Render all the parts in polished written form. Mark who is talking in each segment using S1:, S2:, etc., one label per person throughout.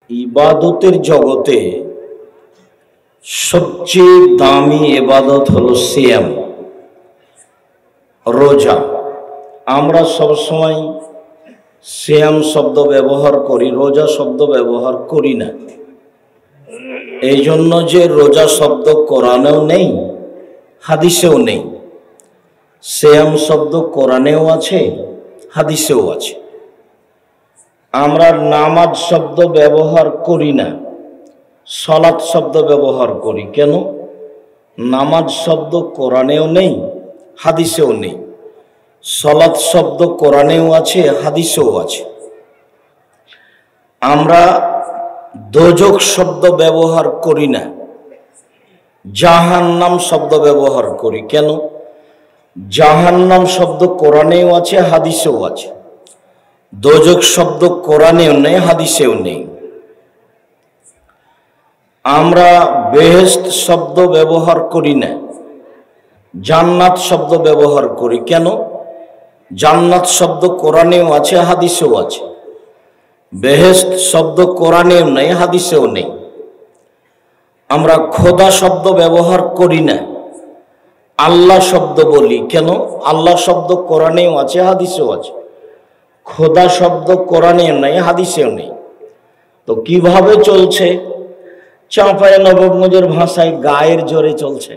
S1: ইবাদতের জগতে সবচেয়ে দামি ইবাদত হলো সিয়াম, রোজা। আমরা সবসময় সিয়াম শব্দ ব্যবহার করি, রোজা শব্দ ব্যবহার করি না। এই জন্য যে রোজা শব্দ কোরআনেও নেই, হাদিসেও নেই। সিয়াম শব্দ কোরআনেও আছে, হাদিসেও আছে। আমরা নামাজ শব্দ ব্যবহার করি না, সালাত শব্দ ব্যবহার করি। কেন? নামাজ শব্দ কোরআনেও নেই, হাদিসেও নেই। সালাত শব্দ কোরআনেও আছে, হাদিসেও আছে। আমরা দোজখ শব্দ ব্যবহার করি না, জাহান্নাম শব্দ ব্যবহার করি। কেন? জাহান্নাম শব্দ কোরআনেও আছে, হাদিসেও আছে। দোজখ শব্দ কোরআনেও নেই, হাদিসেও নেই। আমরা বেহেশত শব্দ ব্যবহার করি না, জান্নাত শব্দ ব্যবহার করি। কেন? জান্নাত শব্দ কোরআনেও আছে, হাদিসেও আছে। বেহেশত শব্দ কোরআনেও নেই, হাদিসেও নেই। আমরা খোদা শব্দ ব্যবহার করি না, আল্লাহ শব্দ বলি। কেন? আল্লাহ শব্দ কোরআনেও আছে, হাদিসেও আছে। খোদা শব্দ কোরআনেও নেই, হাদিসেও নেই। তো কিভাবে চলছে? চাঁপায় নবাবগঞ্জের ভাষায় গায়ের জোরে চলছে।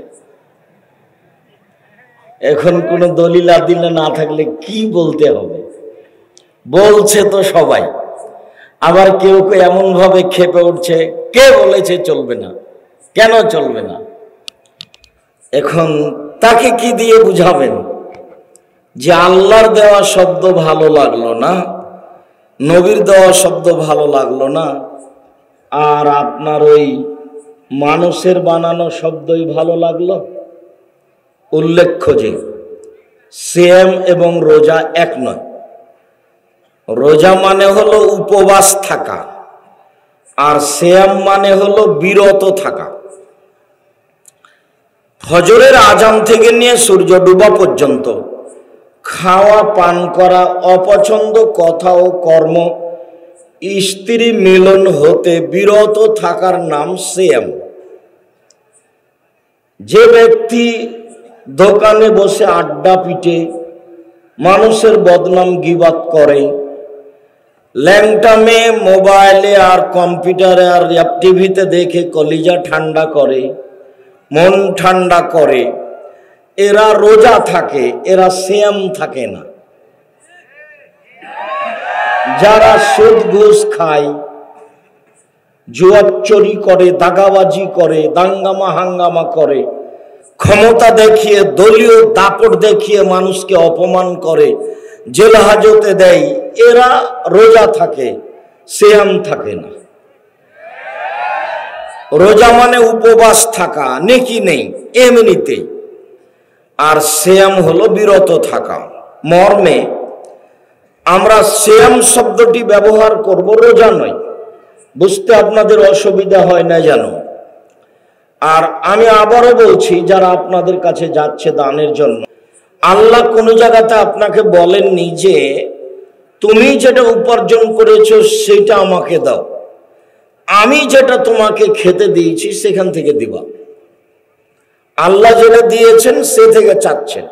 S1: এখন কোনো দলিল আদিল না থাকলে কি বলতে হবে? বলছে তো সবাই। আবার কেউ কেউ এমন ভাবে খেপে উঠছে, কে বলেছে চলবে না? কেন চলবে না? এখন তাকে কি দিয়ে বুঝাবেন যে আল্লাহর দেওয়া শব্দ ভালো লাগলো না, নবীর দেওয়া শব্দ ভালো লাগলো না, আর আপনার ওই মানুষের বানানো শব্দই ভালো লাগলো? উল্লেখ্য যে সিয়াম এবং রোজা এক নয়। রোজা মানে হলো উপবাস থাকা, আর সিয়াম মানে হলো বিরত থাকা। ফজরের আজান থেকে নিয়ে সূর্য ডুবা পর্যন্ত খাওয়া পান করা, অপছন্দ কথা ও কর্ম, স্ত্রী মিলন হতে বিরত থাকার নাম সিয়াম। যে ব্যক্তি দোকানে বসে আড্ডা পিটে মানুষের বদনাম গিবাত করে, ল্যাংটা মেয়ে মোবাইলে আর কম্পিউটারে আর টিভিতে দেখে কলিজা ঠান্ডা করে, মন ঠান্ডা করে, এরা রোজা থাকে, এরা সিয়াম থাকে না। যারা সুদ ঘুষ খায়, জুয়া চুরি করে, দাগাবাজি করে, দাঙ্গামা হাঙ্গামা করে, ক্ষমতা দেখিয়ে, দলীয় দাপট দেখিয়ে মানুষকে অপমান করে, জেল হাজতে দেয়, এরা রোজা থাকে, সিয়াম থাকে না। রোজা মানে উপবাস থাকা, নেকি নেই এমনিতেই। আর সিয়াম হলো বিরত থাকা। মর্মে আমরা সিয়াম শব্দটি ব্যবহার করব, রোজা নয়। বুঝতে আপনাদের অসুবিধা হয় না জানো? আর আমি আবারও বলছি, যারা আপনাদের কাছে যাচ্ছে দানের জন্য, আল্লাহ কোনো জায়গাতে আপনাকে বলেননি যে তুমি যেটা উপার্জন করেছো সেটা আমাকে দাও, আমি যেটা তোমাকে খেতে দিয়েছি সেখান থেকে দিবা। আল্লাহ যেটা দিয়েছেন সে থেকে চাচ্ছেন।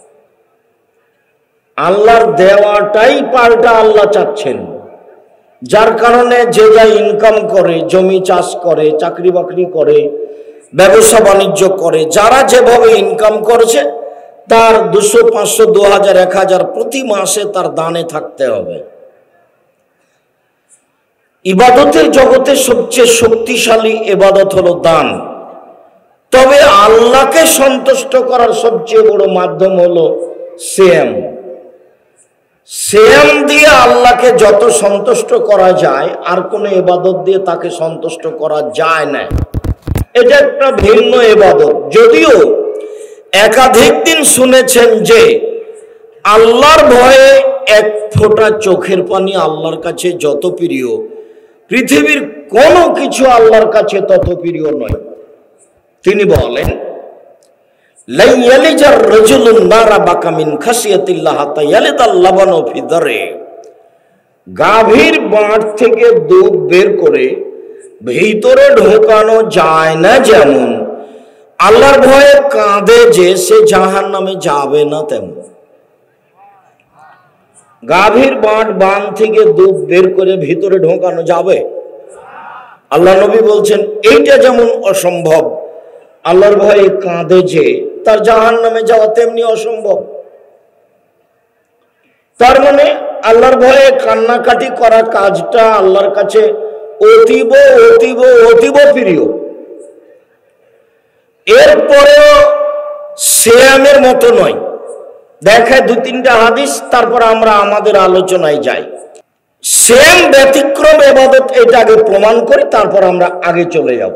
S1: আল্লাহর দেওয়াটাই পাল্টা আল্লাহ চাচ্ছেন। যার কারণে যে যা ইনকাম করে, জমি চাষ করে, চাকরি বাকরি করে, ব্যবসা বাণিজ্য করে, যারা যেভাবে ইনকাম করেছে তার 200, 500, 2000, 1000 প্রতি মাসে তার দানে থাকতে হবে। ইবাদতের জগতে সবচেয়ে শক্তিশালী ইবাদত হলো দান। তবে আল্লাহকে সন্তুষ্ট করার সবচেয়ে বড় মাধ্যম হলো সিয়াম। সিয়াম দিয়ে আল্লাহকে যত সন্তুষ্ট করা যায়, আর কোনো ইবাদত দিয়ে তাকে সন্তুষ্ট করা যায় না। এটা একটা ভিন্ন ইবাদত। যদিও একাধিক দিন শুনেছেন যে আল্লাহর ভয়ে এক ফোঁটা চোখের পানি আল্লাহর কাছে যত প্রিয়, পৃথিবীর কোনো কিছু আল্লাহর কাছে তত প্রিয় নয়। তিনি বলেন, লা ইয়ালিজার রাজুলুন নারা বাকা মিন খাসিয়াতিল্লাহ হাত্তা ইয়ালিদাল লাবানু ফি দারে। গাভীর বাঁট থেকে দুধ বের করে ভিতরে ঢোকানো যায় না, যেমন আল্লাহর ভয়ে কাঁদে যে সে জাহান্নামে যাবে না, তেমন গাভীর বান থেকে দুধ বের করে ভিতরে ঢোকানো যাবে? আল্লাহ নবী বলছেন এইটা যেমন অসম্ভব, আল্লাহর ভয়ে কাঁদে যে তার জাহান্নামে যাওয়া তেমনি অসম্ভব। তার মানে আল্লাহর ভয়ে কান্নাকাটি করা কাজটা আল্লাহর কাছে অতীব অতীব অতীব প্রিয়। এরপরেও সিয়ামের মতো নয়। দেখায় 2-3টা হাদিস, তারপর আমরা আমাদের আলোচনায় যাই। সিয়াম ব্যতিক্রম ইবাদত, এটা আগে প্রমাণ করি, তারপর আমরা আগে চলে যাব।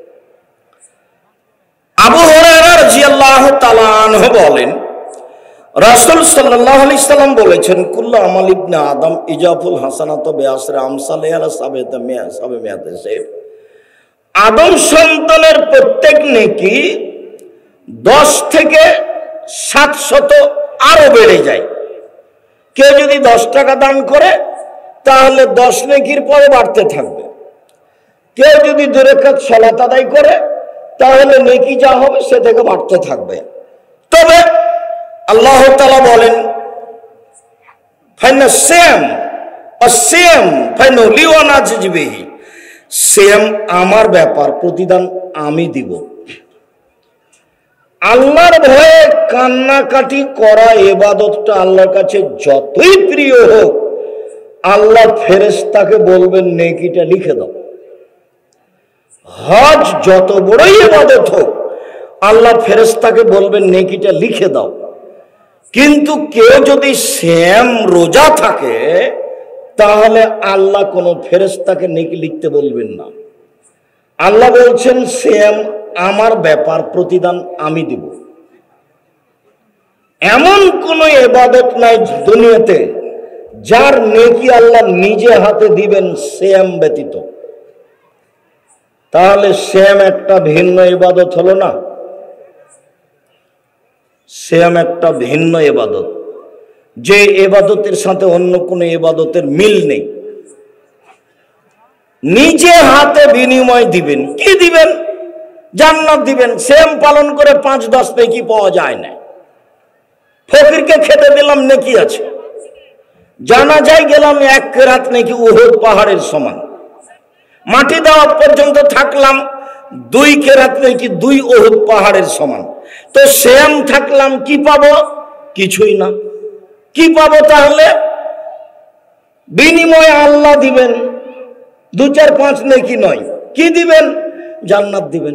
S1: আবু হুরায়রা রাদিয়াল্লাহু তাআলা আনহু বলেন, রাসূল সাল্লাল্লাহু আলাইহি সাল্লাম বলেছেন, কুল্লু আমাল ইবনে আদম ইজাফুল হাসানাতু বিআশরি আমসালিহা আলা সাবিতা মিয়া সাবিয়াতে সাইব। আদম সন্তানের প্রত্যেক নেকি 10 থেকে 700 আরো বেড়ে যায়। কেউ যদি 10 টাকা দান করে তাহলে 10 নেকির পরে বাড়তে থাকবে। কেউ যদি 2 রাকাত সালাত আদায় করে তাহলে নেকি যা হবে সে থেকে বাড়তে থাকবে। তবে আল্লাহ তাআলা বলেন, ফাইনা সিয়াম আসিয়াম ফাইনা লিওয়ানা জিবিহি, সিয়াম আমার ব্যাপার, প্রতিদান আমি দিব। আল্লাহর ভয়ে কান্নাকাটি করা ইবাদতটা আল্লাহর কাছে যতই প্রিয় হোক, আল্লাহ ফেরেশতাকে বলবেন নেকিটা লিখে দাও। হজ যত বড়ই ইবাদত হোক, আল্লাহ ফেরেশতাকে বলবেন নেকিটা লিখে দাও। কিন্তু কেউ যদি সিয়াম রোজা থাকে তাহলে আল্লাহ কোনো ফেরেশতাকে নেকি লিখতে বলবেন না। আল্লাহ বলছেন সিয়াম আমার ব্যাপার, প্রতিদান আমি দিব। এমন কোন ইবাদত নাই দুনিয়াতে যার নেকি আল্লাহ নিজে হাতে দিবেন সিয়াম ব্যতীত। তাহলে সিয়াম একটা ভিন্ন ইবাদত হলো না? সিয়াম একটা ভিন্ন ইবাদত, যে ইবাদতের সাথে অন্য কোনো ইবাদতের মিল নেই। নিজে হাতে বিনিময় দিবেন। কি দিবেন? জান্নাত দিবেন। সিয়াম পালন করে 5-10 নেকি পাওয়া যায় না। ফকিরকে খেতে দিলাম, নেকি আছে। জানাজায় গেলাম, 1 রাত নেকি উহুদ পাহাড়ের সমান। মাটি দেওয়া পর্যন্ত থাকলাম, 2 রাত নেকি 2 উহুদ পাহাড়ের সমান। তো সিয়াম থাকলাম, কি পাবো? কিছুই না। কি পাবো তাহলে? বিনিময়ে আল্লাহ দিবেন 2-4-5 নেকি নয়। কি দিবেন? জান্নাত দিবেন।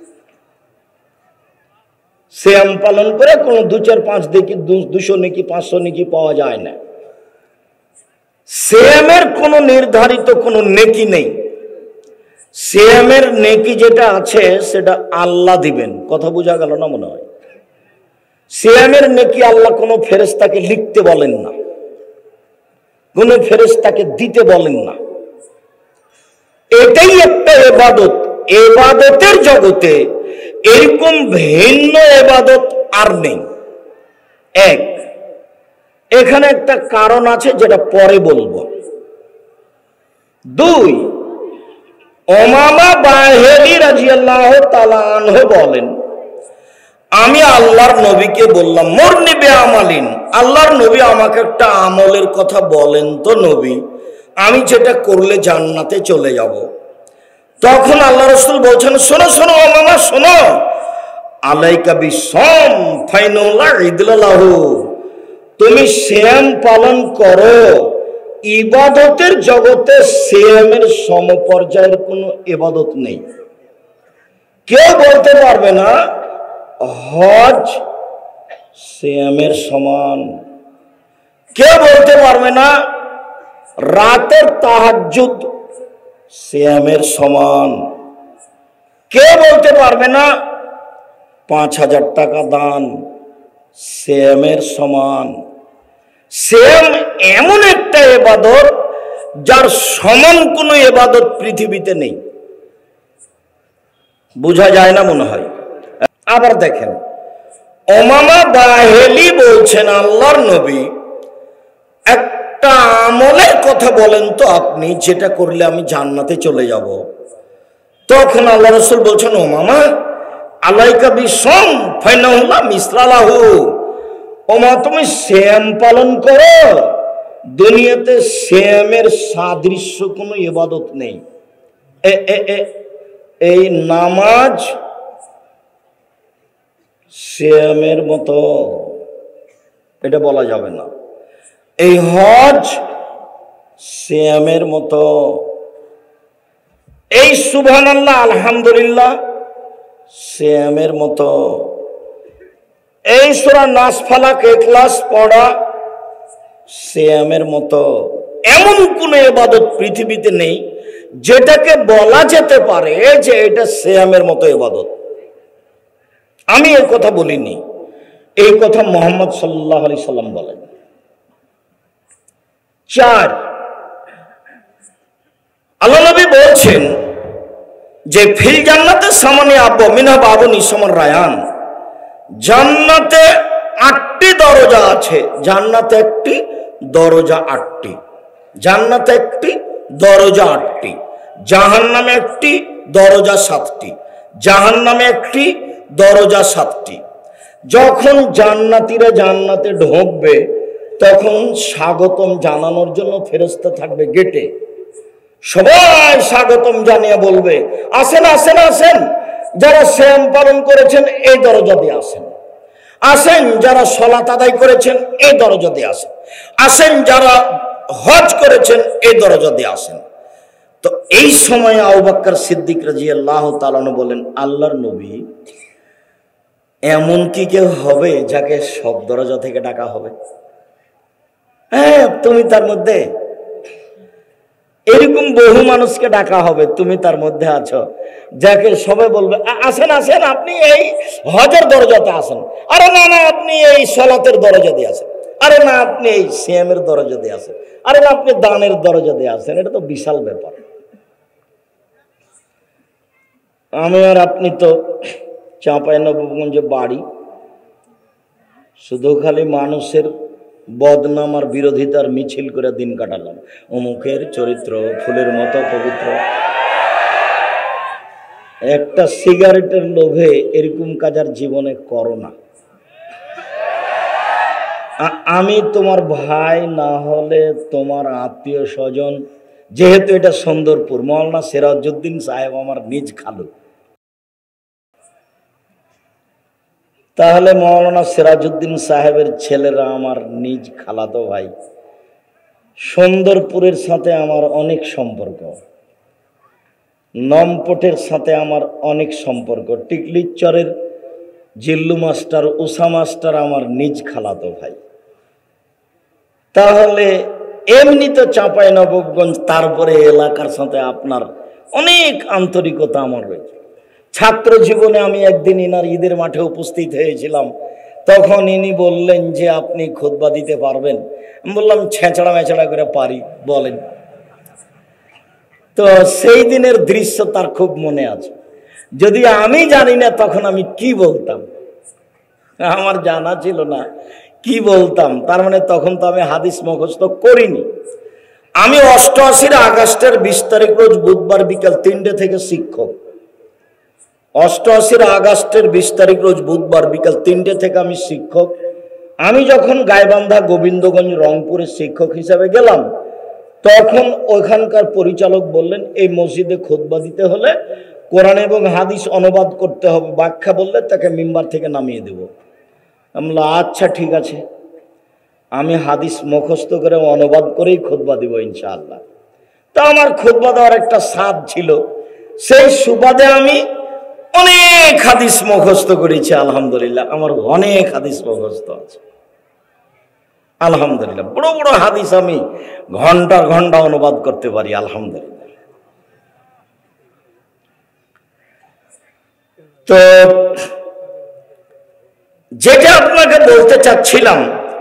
S1: সিয়াম পালন করে কোনো 2-4-5 নেকি 200 নেকি 500 নেকি পাওয়া যায় না। সিয়ামের কোনো নির্ধারিত কোনো নেকি নেই। সিয়ামের নেকি যেটা আছে সেটা আল্লাহ দিবেন। কথা বোঝা গেল না মনে হয়? সিয়ামের নেকি আল্লাহ কোনো ফেরেশতাকে লিখতে বলেন না, কোনো ফেরেশতাকে দিতে বলেন না। এটাই একটা ইবাদত। ইবাদতের জগতে এরকম ভিন্ন ইবাদত আর নেই। এক, এখানে একটা কারণ আছে যেটা পরে বলবো। 2, উমামা বাহিলি রাদিয়াল্লাহু তাআলা আনহু বলেন, আমি আল্লাহর নবীকে বললাম, মুরনি বিআমালিন, আল্লাহর নবী আমাকে একটা আমলের কথা বলেন তো নবী, আমি যেটা করলে জান্নাতে চলে যাব। তখন আল্লাহ রাসূল বলছেন, শোনো শোনো উমামা, শোনো, আলাইকা বিসম ফাইনুল্লাহ ইদলাহু, তুমি সিয়াম পালন করো। ইবাদতের জগতে সিয়ামের সমপর্যায়ের কোনো ইবাদত নেই। কেউ বলতে পারবে না হজ সিয়ামের সমান। কেউ বলতে পারবে না রাতের তাহাজ্জুদ সিয়ামের সমান। কেউ বলতে পারবে না 5000 টাকা দান সিয়ামের সমান। সিয়াম এমন একটা ইবাদত যার সমান কোনো ইবাদত পৃথিবীতে নেই। বোঝা যায় না মনে হয়? আবার দেখেন, উমামা বাহিলি বলছেন, আল্লাহর নবী একটা আমলের কথা বলেন তো আপনি, যেটা করলে আমি জান্নাতে চলে যাব। তখন আল্লাহ রাসূল বলছেন, ও মামা আলাইকা বিসম ফাইনাহুল্লাহ মিসলালাহু, ও মা তুমি সিয়াম পালন করো, দুনিয়াতে সিয়ামের সাদৃশ্য কোনো ইবাদত নেই। এই নামাজ সিয়ামের মতো এটা বলা যাবে না, এই হজ সিয়ামের মতো, এই সুবহানাল্লাহ আলহামদুলিল্লাহ সিয়ামের মতো, এই সূরা নাস ফালাক ইখলাস পড়া সিয়ামের মতো। এমন কোন ইবাদত পৃথিবীতে নেই যেটাকে বলা যেতে পারে যে এটা সিয়ামের মতো ইবাদত। আমি এই কথা বলিনি, এই কথা মুহাম্মদ সাল্লাল্লাহু আলাইহি সাল্লাম বলেন। 4, আল্লাহ নবী বলছেন যে ফিল জান্নাতে সামানি আব্বা মিনা বাবুনি সমান রায়ান, জান্নাতে 8টি দরজা আছে, জান্নাতে একটি দরজা 8টি, জান্নাতে একটি দরজা 8টি, জাহান্নামে একটি দরজা 7টি, জাহান্নামে একটি দরজা 7টি। যখন জান্নাতীরা জান্নাতে ঢুকবে তখন স্বাগতম জানানোর জন্য ফেরেশতা থাকবে গেটে, সবাই স্বাগতম জানিয়ে বলবে আসেন আসেন আসেন, যারা সিয়াম পালন করেছেন এই দরজা দিয়ে আসেন, আসেন যারা সালাত আদায় করেছেন এই দরজা দিয়ে আসেন, আসেন যারা হজ করেছেন এই দরজা দিয়ে আসেন। তো এই সময় আবু বকর সিদ্দিক রাদিয়াল্লাহু তাআলা বলেন, আল্লাহর নবী এমন কি কেউ হবে যাকে সব দরজা থেকে ডাকা হবে? হ্যাঁ, তুমি তার মধ্যে, এরকম বহু মানুষকে ডাকা হবে, তুমি তার মধ্যে আছো, যাকে সবাই বলবে আসেন আসেন আপনি এই হজের দরজাতে আসেন, আরে না না আপনি এই সালাতের দরজা দিয়ে আসেন, আরে না আপনি এই সিয়ামের দরজা দিয়ে আসেন, আরে না আপনি দানের দরজা দিয়ে আসেন। এটা তো বিশাল ব্যাপার। আমি আর আপনি তো চাঁপাইনবাবগঞ্জে বাড়ি, শুধু খালি মানুষের বদনাম আর বিরোধিতার মিছিল করে দিন কাটালাম, অমুকের চরিত্র ফুলের মতো পবিত্র। একটা সিগারেটের লোভে এরকম কাজ আর জীবনে করো না। আমি তোমার ভাই না হলে তোমার আত্মীয় স্বজন, যেহেতু এটা সুন্দরপুর, মাওলানা সিরাজউদ্দিন সাহেব আমার নিজ খালু, তাহলে মাওলানা সিরাজউদ্দিন সাহেবের ছেলেরা আমার নিজ খালাতো ভাই। সুন্দরপুরের সাথে আমার অনেক সম্পর্ক, নমপটের সাথে আমার অনেক সম্পর্ক, টিকলিচরের জিল্লু মাস্টার উষা মাস্টার আমার নিজ খালাতো ভাই। তাহলে এমনি তো চাঁপাইনবাবগঞ্জ, তারপরে এলাকার সাথে আপনার অনেক আন্তরিকতা আমার রয়েছে। ছাত্র জীবনে আমি একদিন ইনার ঈদের মাঠে উপস্থিত হয়েছিলাম, তখন ইনি বললেন যে আপনি খুতবা দিতে পারবেন? আমি বললাম ছেঁচড়া মেচড়া করে পারি, বলেন। তো সেই দিনের দৃশ্য তার খুব মনে আছে। যদি আমি জানি না তখন আমি কি বলতাম, আমার জানা ছিল না কি বলতাম। তার মানে তখন তো আমি হাদিস মুখস্থ করিনি। আমি 88 আগস্টের 20 তারিখ রোজ বুধবার বিকাল 3টে থেকে শিক্ষক। 88 আগস্টের 20 তারিখ রোজ বুধবার বিকাল 3টে থেকে আমি শিক্ষক। আমি যখন গাইবান্ধা গোবিন্দগঞ্জ রংপুরে শিক্ষক হিসাবে গেলাম, তখন ওখানকার পরিচালক বললেন এই মসজিদে খুতবা দিতে হলে কোরআন এবং হাদিস অনুবাদ করতে হবে, ব্যাখ্যা বললে তাকে মিম্বার থেকে নামিয়ে দেব। আমি বললাম আচ্ছা ঠিক আছে, আমি হাদিস মুখস্থ করে অনুবাদ করেই খুতবা দিব ইনশাআল্লাহ। তা আমার খুতবা দেওয়ার একটা স্বাদ ছিল, সেই সুবাদে আমি অনেক হাদিস মুখস্থ করেছি। আলহামদুলিল্লাহ আমার অনেক হাদিস মুখস্থ আছে, আলহামদুলিল্লাহ। বড় বড় হাদিস আমি ঘন্টা ঘন্টা অনুবাদ করতে পারি, আলহামদুলিল্লাহ। তো যেটা আপনাকে বলতে চাচ্ছিলাম,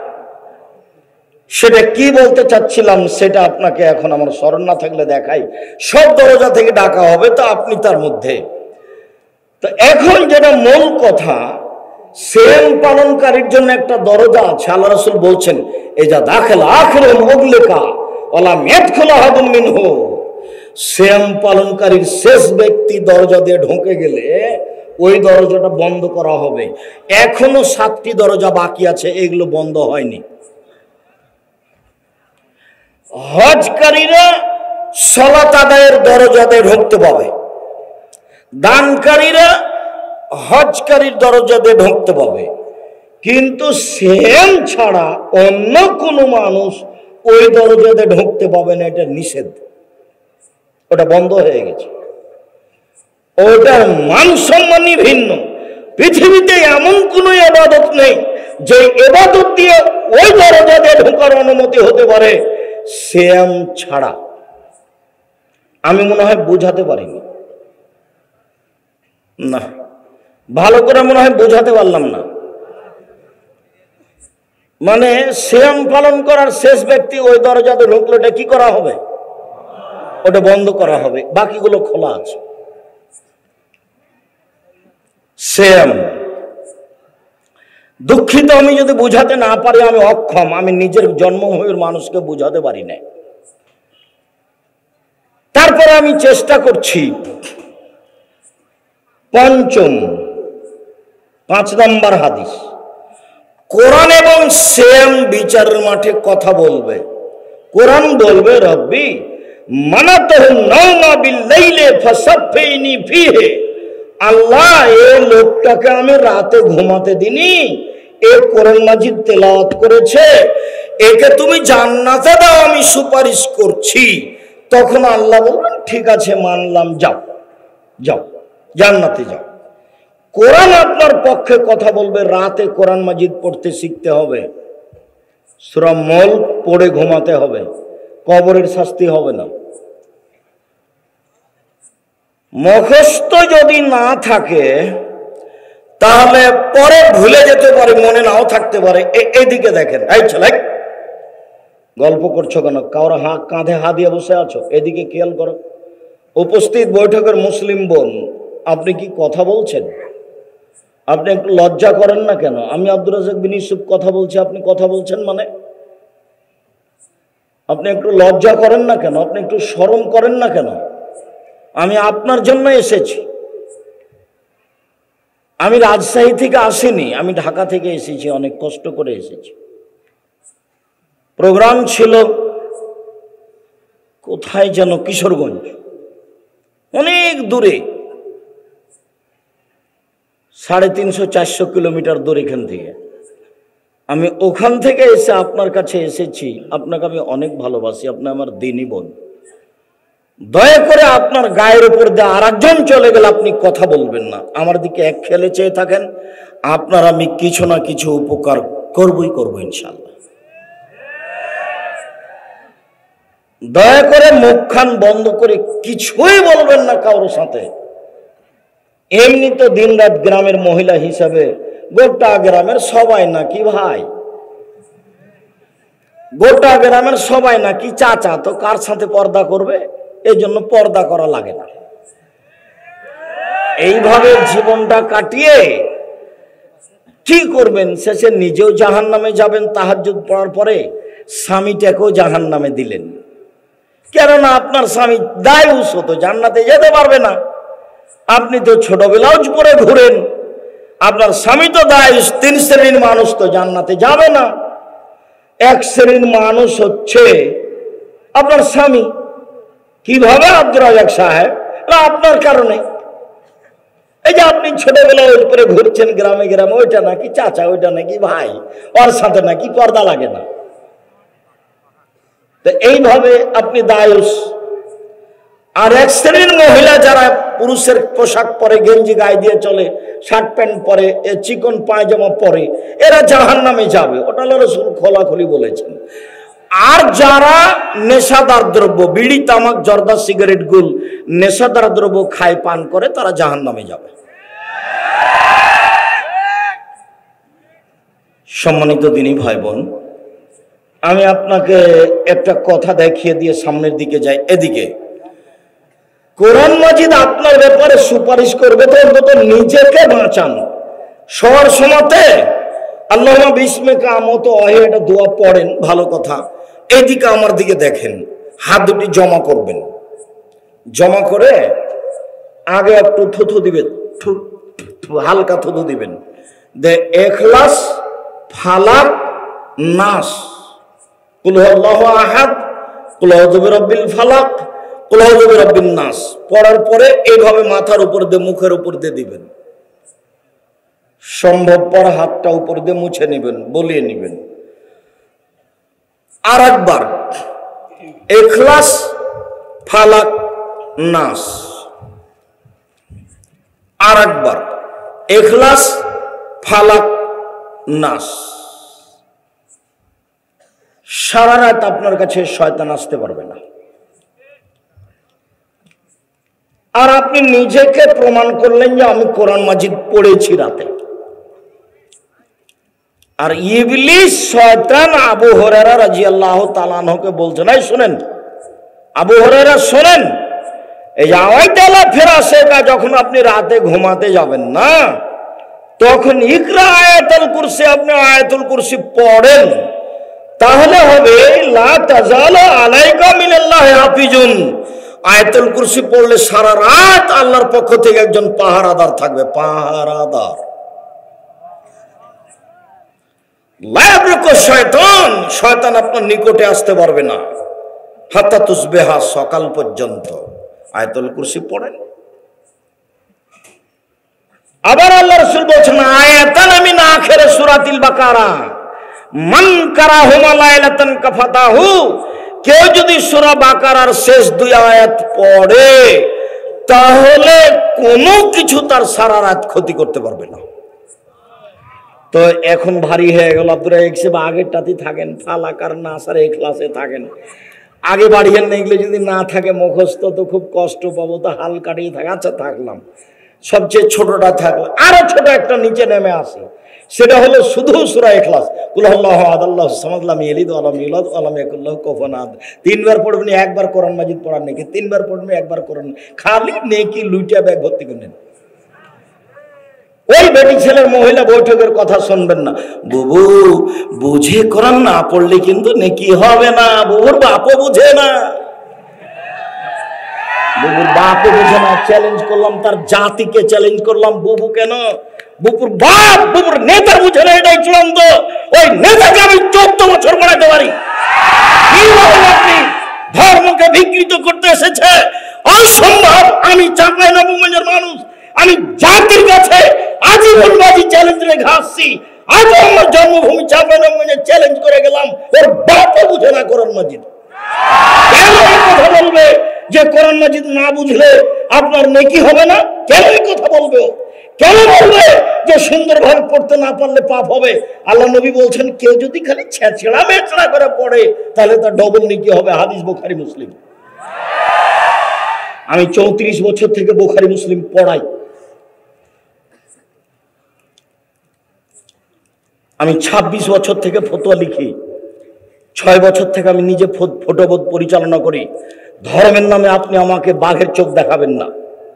S1: সেটা কি বলতে চাচ্ছিলাম সেটা আপনাকে এখন আমার স্মরণ না থাকলে দেখাই। সব দরজা থেকে ডাকা হবে, তো আপনি তার মধ্যে। তো এখন যেটা মূল কথা, সিয়াম পালনকারীর জন্য একটা দরজা আছে। আল্লাহ রাসূল বলছেন এই যা দাখিল আখিরুল মুগলিকা ওয়ালা ইয়াদখুলু আহাদুম মিনহু, সিয়াম পালনকারীর শেষ ব্যক্তি দরজা দিয়ে ঢুকে গেলে ওই দরজাটা বন্ধ করা হবে। এখনো 7টি দরজা বাকি আছে, এগুলো বন্ধ হয়নি। হজকারীরা সালাত আদায়ের দরজাতে ঢুকতে পাবে, দানকারীরা হজকারীর দরজাতে ঢুকতে পাবে, কিন্তু সিয়াম ছাড়া অন্য কোনো মানুষ ওই দরজাতে ঢুকতে পাবে না, এটা নিষেধ। ওটা বন্ধ হয়ে গেছে। ওটার মান সম্মানই ভিন্ন। পৃথিবীতে এমন কোনো ইবাদত নেই যে ইবাদত দিয়ে ওই দরজা দিয়ে ঢোকার অনুমতি হতে পারে সিয়াম ছাড়া। আমি মনে হয় বোঝাতে পারিনি, না ভালো করে মনে হয় বোঝাতে পারলাম না। মানে সিয়াম পালন করার শেষ ব্যক্তি ওই দরজাতে ঢুকলে ওটা কি করা হবে? ওটা বন্ধ করা হবে, বাকিগুলো খোলা আছে। সিয়াম, দুঃখিত আমি যদি বুঝাতে না পারি, আমি অক্ষম, আমি নিজের জন্মভূমির মানুষকে বুঝাতে পারি না। তারপরে আমি চেষ্টা করছি। পঞ্চম 5 নম্বর হাদিস, কোরআন এবং সিয়াম বিচারের মাঠে কথা বলবে। কোরআন বলবে রব্বি মানাতাহু নাওমা বিল-লাইলি ফাসাফফিনি ফিহি, আল্লাহ এই লোকটাকে আমি রাতে ঘুমাতে দিনি, এ কোরআন মাজিদ তেলাওয়াত করেছে, একে তুমি জান্নাতে দাও, আমি সুপারিশ করছি। তখন আল্লাহ বলবেন ঠিক আছে মানলাম, যাও যাও জান্নাতে যাও। কোরআন আপনার পক্ষে কথা বলবে। রাতে কোরআন মাজিদ পড়তে শিখতে হবে, সূরা মুলক পড়ে ঘুমাতে হবে, কবরের শাস্তি হবে না। মুখস্থ যদি না থাকে তাহলে পরে ভুলে যেতে পারে, মনে নাও থাকতে পারে। এদিকে দেখেন, এই ছেলে গল্প করছো কেন? কারো কাঁধে হাত দিয়ে বসে আছো, এদিকে খেয়াল করো। উপস্থিত বৈঠকের মুসলিম বোন, আপনি কি কথা বলছেন? আপনি একটু লজ্জা করেন না কেন? আমি আব্দুর রাজ্জাক বিন ইউসুফ কথা বলছি, আপনি কথা বলছেন মানে? আপনি একটু লজ্জা করেন না কেন? আপনি একটু শরম করেন না কেন? আমি আপনার জন্য এসেছি। আমি রাজশাহী থেকে আসিনি, আমি ঢাকা থেকে এসেছি, অনেক কষ্ট করে এসেছি। প্রোগ্রাম ছিল কোথায় যেন, কিশোরগঞ্জ, অনেক দূরে, 350-400 কিলোমিটার দূর এখান থেকে। আমি ওখান থেকে এসে আপনার কাছে এসেছি। আপনাকে আমি অনেক ভালোবাসি, আপনি আমার দিনী বোন। দয়া করে আপনার গায়ের উপর দিয়ে আরেকজন চলে গেলে আপনি কথা বলবেন না, আমার দিকে এক খেলে চেয়ে থাকেন। আপনার আমি কিছু না কিছু উপকার করবই করবো ইনশাল্লাহ। দয়া করে মুখখান বন্ধ করে কিছুই বলবেন না কারোর সাথে। এমনি তো দিনরাত গ্রামের মহিলা হিসাবে গোটা গ্রামের সবাই নাকি ভাই, গোটা গ্রামের সবাই নাকি চাচা, তো কার সাথে পর্দা করবে? এই জন্য পর্দা করা লাগে না। এইভাবে জীবনটা কাটিয়ে কি করবেন? শেষে নিজেও জাহান্নামে যাবেন, তাহাজ্জুদ পড়ার পরে স্বামীটাকেও জাহান্নামে দিলেন। কেননা আপনার স্বামী দায়ুস, তো জান্নাতে যেতে পারবে না। আপনি তো ছোট ব্লাউজ পরে ঘুরেন, আপনার স্বামী তো দায়ুস। 3 শ্রেণীর মানুষ তো জান্নাতে যাবে না। এক শ্রেণীর মানুষ হচ্ছে আপনার স্বামী। কিভাবে আব্দুর রাজ্জাক সাহেব? না আপনার কারণে। এই যে আপনি ছোটবেলায় ওই উপরে ঘুরছেন গ্রামে গ্রামে, ওইটা নাকি চাচা, ওইটা নাকি ভাই, ওর সাথে নাকি পর্দা লাগে না। তো এইভাবে আপনি দায়ুস। আর এক শ্রেণীর মহিলা যারা পুরুষের পোশাক পরে, গেঞ্জি গায়ে দিয়ে চলে, শার্ট প্যান্ট পরে, চিকন পায়জামা পরে, এরা জাহান্নামে যাবে। ওটা রাসূল খোলাখুলি বলেছেন। আর যারা নেশাদার দ্রব্য, বিড়ি, তামাক, জর্দা, সিগারেট, গুল, নেশাদার দ্রব্য খায়, পান করে, তারা জাহান্নামে যাবে। সম্মানিত দিনী ভাই বোন, আমি আপনাকে একটা কথা দেখিয়ে দিয়ে সামনের দিকে যাই। এদিকে কোরআন মাজিদ আপনার ব্যাপারে সুপারিশ করবে, তো অন্তত নিজেকে বাঁচান। শোয়ার সময়তে আল্লাহুম্মা বিসমিকা আমুতু ওয়া আহইয়া, এটা দোয়া পড়েন, ভালো কথা। এইদিকে আমার দিকে দেখেন, হাত দুটি জমা করবেন, জমা করে আগে একটু থুথু দিবেন, হালকা থুথু দিবেন, দে ইখলাস, ফালাক, নাস, কুল হুয়াল্লাহু আহাদ, কুল আউযু বিরাব্বিল ফালাক, কুল আউযু বিরাব্বিন নাস পড়ার পরে এইভাবে মাথার উপর দিয়ে মুখের উপর দিয়ে দিবেন। সম্ভবপর হাতটা উপর দিয়ে মুছে নেবেন, বলিয়ে নেবেন। আর একবার ইখলাস, ফালাক, নাস। আর একবার ইখলাস, ফালাক, নাস। সারা রাত আপনার কাছে শয়তান আসতে পারবে না। আর আপনি নিজেকে প্রমাণ করলেন যে আমি কোরআন মাজিদ পড়েছি রাতে। আর ইবলিস শয়তান আবু হুরায়রা রাদিয়াল্লাহু তাআলা আনহুকে বলছেন, এই শুনেন আবু হুরায়রা, শুনেন, এই যে আওয়াইতালা ফেরাসেকা যখন আপনি রাতে ঘুমাতে যাবেন না, তখন ইকরা আয়াতুল কুরসি, আপনি আয়াতুল কুরসি পড়েন, তাহলে হবে লা তাজালু আলাইকা মিনাল্লাহি হাফিজুন। আয়াতুল কুরসি পড়লে সারা রাত আল্লাহর পক্ষ থেকে একজন পাহারাদার থাকবে, পাহারাদার। শয়তান, শয়তান আপনার নিকটে আসতে পারবে না হাত্তা তুসবিহা, সকাল পর্যন্ত আয়াতুল কুরসি পড়েন। আবার আল্লাহ রাসূল বলেছেন আয়াতান মিন আখিরে সূরাতিল বাকারা, মান কারাহুমা লাইলাতান কাফাতাহু, কেউ যদি সূরা বাকারার শেষ 2 আয়াত পড়ে তাহলে কোনো কিছু তার সারা রাত ক্ষতি করতে পারবে না। তো এখন ভারী হয়ে গেল, আপনারা একসেবা আগেরটাতেই থাকেন, ফালাক আর নাস আর ইখলাসে থাকেন, আগে বাড়িয়েন না। এগুলো যদি না থাকে মুখস্থ তো খুব কষ্ট পাবো, তো হালকাটাই থাকে। আচ্ছা থাকলাম, সবচেয়ে ছোটটা থাকলো, আরো ছোট একটা নিচে নেমে আসে, সেটা হলো শুধু সূরা ইখলাস, কুল হুয়াল্লাহু আহাদ আল্লাহুস সামাদ লাম ইয়ালিদ ওয়া লাম ইউলাদ ওয়া লাম ইয়াকুল লাহু কুফুয়ান আহাদ। 3 বার পড়বেন, একবার কোরআন মাজিদ পড়ার নেকি, 3 বার পড়বেন, একবার কোরআন, খালি নেকি লুইটা ব্যাগ ভর্তি করে নেন। ওই বেটি ছেলের মহিলা বৈঠকের কথা শুনবেন না, বুবু বুঝে কোরআন না পড়লে কিন্তু নেকি হবে না, বুবুর বাপও বুঝে না, বুবুর বাপও বুঝে না। চ্যালেঞ্জ করলাম, তার জাতিকে চ্যালেঞ্জ করলাম, বুবু কেন, বুবুর বাপ, বুবুর নেতা বুঝে না, এটাই চূড়ান্ত। ওই নেতাকে আমি 14 বছর পড়াতে পারি। কি বলেন আপনি? ধর্মকে বিকৃত করতে এসেছে, অসম্ভব। আমি চাঁপাইনবাবগঞ্জের মানুষ, আমি জাতির কাছে আজীবনবাদী চ্যালেঞ্জ রেখে আসছি। আজ আমার জন্মভূমি চাঁপাইনবাবগঞ্জে চ্যালেঞ্জ করে গেলাম, ওর বাপও বুঝে না কোরআন মাজিদ। কেন এই কথা বলবে যে কোরআন মাজিদ না বুঝলে আপনার নেকি হবে না? কেন এই কথা বলবে? কেন বলবে যে সুন্দরভাবে পড়তে না পারলে পাপ হবে? আল্লাহ নবী বলছেন কেউ যদি খালি ছেঁচড়া মেচড়া করে পড়ে তাহলে তার ডবল নেকি হবে। হাদিস বুখারী মুসলিম। আমি 34 বছর থেকে বুখারী মুসলিম পড়াই। আমি 26 বছর থেকে ফতোয়া লিখি। 6 বছর থেকে আমি নিজে ফটোবোধ পরিচালনা করি। ধর্মের নামে আপনি আমাকে বাঘের চোখ দেখাবেন না।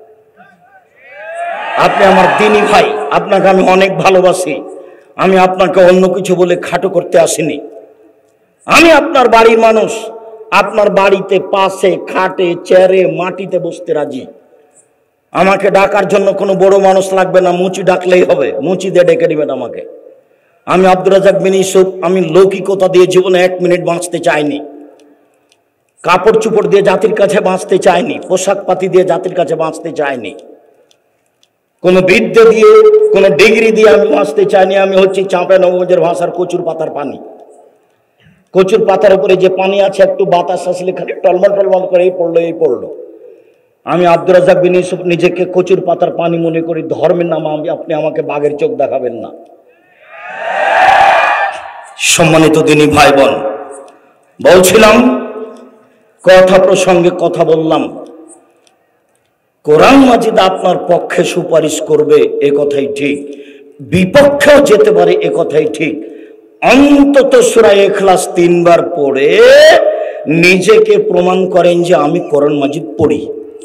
S1: আপনি আমার দিনী ভাই, আপনাকে আমি অনেক ভালোবাসি। আমি আপনাকে অন্য কিছু বলে খাটো করতে আসিনি। আমি আপনার বাড়ির মানুষ, আপনার বাড়িতে পাশে খাটে চেয়ারে মাটিতে বসতে রাজি। আমাকে ডাকার জন্য কোনো বড় মানুষ লাগবে না, মুচি ডাকলেই হবে, মুচি দিয়ে ডেকে দিবেন আমাকে। আমি আব্দুর রাজ্জাক বিন ইউসুফ, আমি লৌকিকতা দিয়ে জীবনে 1 মিনিট বাঁচতে চাইনি, কাপড় চুপড় দিয়ে জাতির কাছে বাঁচতে চাইনি, পোশাক পাতি দিয়ে জাতির কাছে বাঁচতে চাইনি, কোনো বিদ্যে দিয়ে কোনো ডিগ্রি দিয়ে আমি বাঁচতে চাইনি। আমি হচ্ছি চাঁপাইনবাবগঞ্জের ভাষার কচুর পাতার পানি। কচুর পাতার উপরে যে পানি আছে, একটু বাতাস আসলে খালি টলমল টলমল করে এই পড়লো এই পড়লো। আমি আব্দুর রাজ্জাক বিন ইউসুফ নিজেকে কচুর পাতার পানি মনে করি। ধর্মের নামে আপনি আমাকে বাঘের চোখ দেখাবেন না। সম্মানিত দিনী ভাই বোন, বলছিলাম কথা প্রসঙ্গে কথা বললাম, কোরআন মাজিদ আপনার পক্ষে সুপারিশ করবে এ কথাই ঠিক, বিপক্ষেও যেতে পারে এ কথাই ঠিক। অন্তত সূরা ইখলাস 3 বার পড়ে নিজেকে প্রমাণ করেন যে আমি কোরআন মাজিদ পড়ি।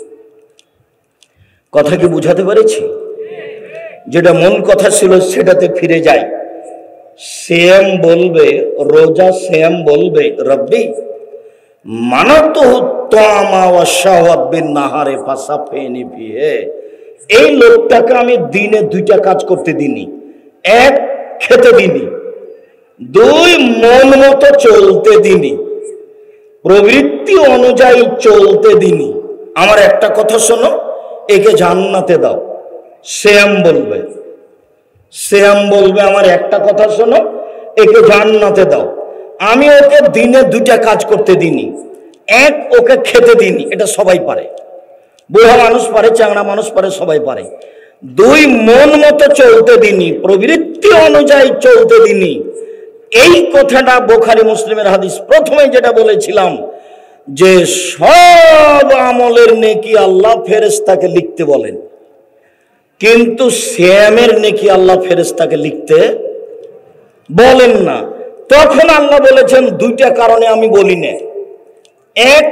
S1: কথা কি বুঝাতে পেরেছি? যেটা মূল কথা ছিল সেটাতে ফিরে যায়। সেম বলবে রোজা, সেম বলবে রব্বি মানাতুহু তামা ওয়া শাহওয়াত বিন নাহারে ফাসাফিনি ফিহে। এই লোকটাকে আমি দিনে দুইটা কাজ করতে দিনি। এক, খেতে দিনি। দুই, মন মতো চলতে দিনি, প্রবৃত্তি অনুযায়ী চলতে দিনি। আমার একটা কথা শোনো, একে জান্নাতে দাও। শ্যাম বলবে, শ্যাম বলবে আমার একটা কথা শোনো, একে জান্নাতে দাও। আমি ওকে দিনে দুইটা কাজ করতে দিনি। এক, ওকে খেতে দিনি, এটা সবাই পারে, বুড়া মানুষ পারে, চাংড়া মানুষ পারে, সবাই পারে। দুই, মন মতো চলতে দিনি, প্রবৃত্তি অনুযায়ী চলতে দিনি। এই কথাটা বুখারী মুসলিমের হাদিস। প্রথমে যেটা বলেছিলাম যে সব আমলের নেকি আল্লাহ ফেরেশতাকে লিখতে বলেন, কিন্তু শ্যামের নেকি আল্লাহ ফেরেশতাকে লিখতে বলেন না। তখন আল্লাহ বলেছেন দুইটা কারণে আমি বলি না। এক,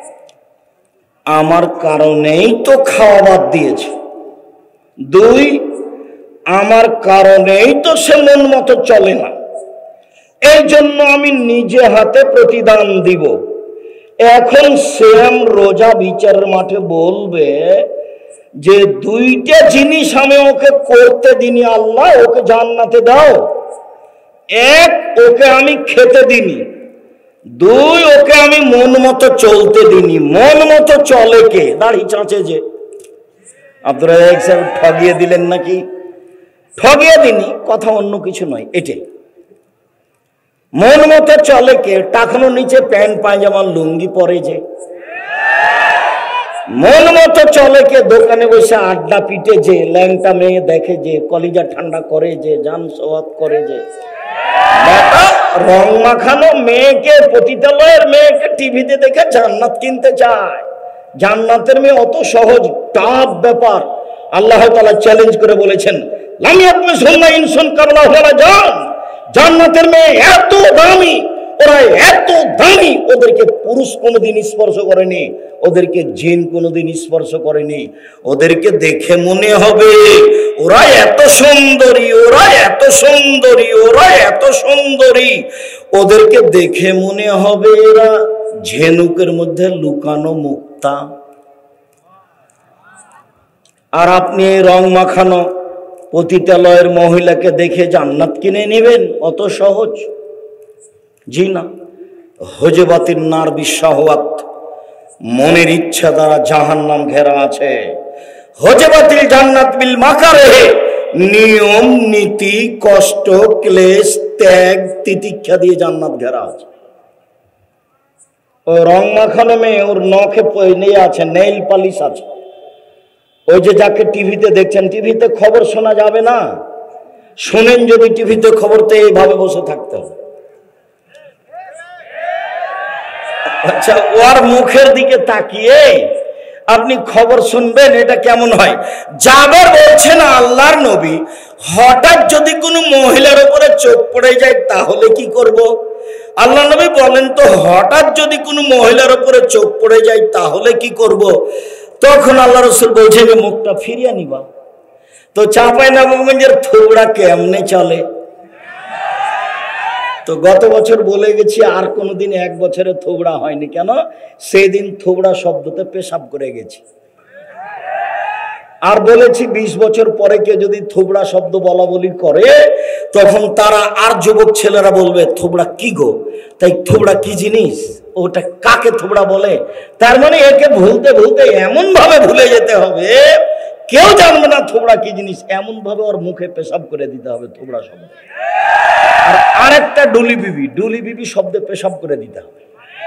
S1: আমার কারণেই তো খাওয়া বাদ দিয়েছে। দুই, আমার কারণেই তো সে মন মতো চলে না, এই জন্য আমি নিজে হাতে প্রতিদান দিব। এখন শ্যাম রোজা বিচারের মাঠে বলবে যে দুইটা জিনিস আমি ওকে করতে দিনি আল্লাহ, ওকে জান্নাতে দাও। এক, ওকে আমি খেতে দিনি। দুই, ওকে আমি মন মতো চলতে দিনি। মন মতো চলে কে? দাড়ি চাঁচে যে আব্দুর রাজ্জাক সাহেব ঠগিয়ে দিলেন নাকি? ঠগিয়ে দিনি, কথা অন্য কিছু নয়। এটাই মন মতো চলে কে? টাকানো নিচে প্যান্ট পায়জামা লুঙ্গি পরে যে। মন মতো চলে কে? দোকানে বসে আড্ডা পিটে যে, ল্যাংটা মেয়ে দেখে যে, কলিজা ঠান্ডা করে যে, জান সোয়াব করে যে। রং মাখানো মেয়েকে, পতিতালয়ের মেয়েকে টিভিতে দেখে জান্নাত কিনতে চায়। জান্নাতের মেয়ে অত সহজ? টাফ ব্যাপার। আল্লাহ তাআলা চ্যালেঞ্জ করে বলেছেন, লাম ইয়াতমিসহুন্না ইনসুন কাবলাহুম ওয়ালা জান। জান্নাতের মেয়ে এত দামি, ওরা এত দামি, ওদেরকে পুরুষ কোনোদিন স্পর্শ করেনি, ওদেরকে জিন কোনোদিন স্পর্শ করেনি। ওদেরকে দেখে মনে হবে ওরা এত সুন্দরী, ওরা এত সুন্দরী, ওরা এত সুন্দরী। ওদেরকে দেখে মনে হবে এরা ঝিনুকের মধ্যে লুকানো মুক্তা। আর আপনি এই রং মাখানো পতিতালয়ের মহিলাকে দেখে জান্নাত কিনে নেবেন? অত সহজ? জি না। হুজবাতিন নার বিশাহওয়াত, মনের ইচ্ছা দ্বারা জাহান্নাম ঘেরা আছে। হুজবাতিল জান্নাত বিল মাকারিহ, নিয়ম নীতি কষ্ট ক্লেশ ত্যাগ তিতিক্ষা দিয়ে জান্নাত ঘেরা আছে। ও রং মাখানো মেয়ে, ওর নখে নিয়ে আছে নেইল পালিশ আছে। ওই যে যাকে টিভিতে দেখছেন, টিভিতে খবর শোনা যাবে না। শোনেন যদি টিভিতে খবর, তো এইভাবে বসে থাকতে হবে। আচ্ছা, ওর মুখের দিকে তাকিয়ে আপনি খবর শুনবেন, এটা কেমন হয়? জাবের বলছেন আল্লাহর নবী, হঠাৎ যদি কোনো মহিলার উপরে চোখ পড়ে যায় তাহলে কি করব? আল্লাহ নবী বলেন তো, হঠাৎ যদি কোনো মহিলার উপরে চোখ পড়ে যায় তাহলে কি করব? তখন আল্লাহ রাসূল বলছেন যে মুখটা ফিরিয়ে নিবা। তো চাঁপাইনবাবগঞ্জের থোবড়া কেমনে চলে? তো গত বছর বলে গেছি, আর কোনোদিন এক বছরে থোবড়া হয়নি। কেন? সেদিন থোবড়া শব্দতে পেশাব করে গেছি। আর বলেছি 20 বছর পরে কে যদি থোবড়া শব্দ বলা বলি করে, তখন তারা আর যুবক ছেলেরা বলবে থোবড়া কি গো? তাই থোবড়া কি জিনিস, ওটা কাকে থোবড়া বলে? তার মানে একে ভুলতে ভুলতে এমন ভাবে ভুলে যেতে হবে, কেউ জানবে না থোবড়া কি জিনিস। এমন ভাবে ওর মুখে পেশাব করে দিতে হবে থোবড়া শব্দ। আর আরেকটা ডুলি বিবি, ডুলি বিবি শব্দে পেশাব করে দিতে হবে।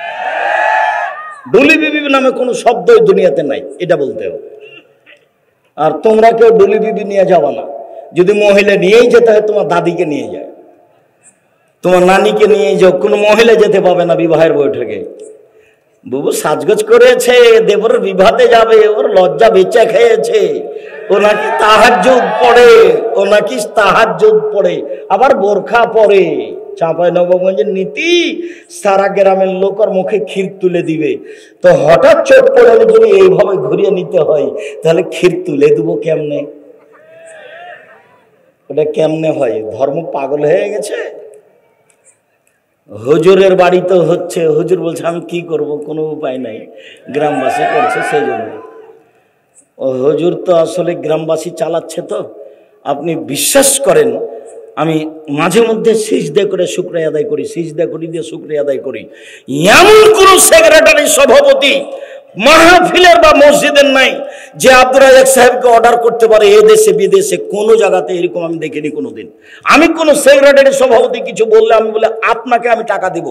S1: ডুলি বিবি নামে কোনো শব্দই দুনিয়াতে নাই, এটা বলতে হবে। আর তোমরা কেউ ডুলি বিবি নিয়ে যাবা না। যদি মহিলা নিয়েই যেতে হয়, তোমার দাদিকে নিয়ে যায়, তোমার নানিকে নিয়ে যাও। কোনো মহিলা যেতে পাবে না বিবাহের বৈঠকে। বুবু সাজগোজ করেছে, দেবরের বিবাহে যাবে, ওর লজ্জা বেচা খেয়েছে, ও নাকি তাহাজ্জুদ পড়ে, ও নাকি তাহাজ্জুদ পড়ে, আবার বোরখা পরে। চাঁপাইনবাবগঞ্জের নীতি, সারা গ্রামের লোক আর মুখে ক্ষীর তুলে দিবে। তো হঠাৎ চোখ পড়লে যদি এইভাবে ঘুরিয়ে নিতে হয়, তাহলে ক্ষীর তুলে দেবো কেমনে? ওটা কেমনে হয়? ধর্ম পাগল হয়ে গেছে। হুজুরের বাড়ি তো হচ্ছে, হুজুর বলছে আমি কি করব, কোনো উপায় নাই, গ্রামবাসী করছে সেই জন্য। ও হুজুর তো আসলে গ্রামবাসী চালাচ্ছে। তো আপনি বিশ্বাস করেন, আমি মাঝে মধ্যে সিজদা করে শুকরিয়া আদায় করি, সিজদা করি দিয়ে শুকরিয়া আদায় করি। এমন কোন সেক্রেটারি সভাপতি মাহফিলের বা মসজিদের নাই যে আব্দুর রাজ্জাক সাহেবকে অর্ডার করতে পারে এ দেশে বিদেশে, কোনো জায়গাতে এরকম আমি দেখিনি কোনোদিন। আমি কোন সেক্রেটারি সভাপতি কিছু বললে আমি বলে আপনাকে আমি টাকা দিব,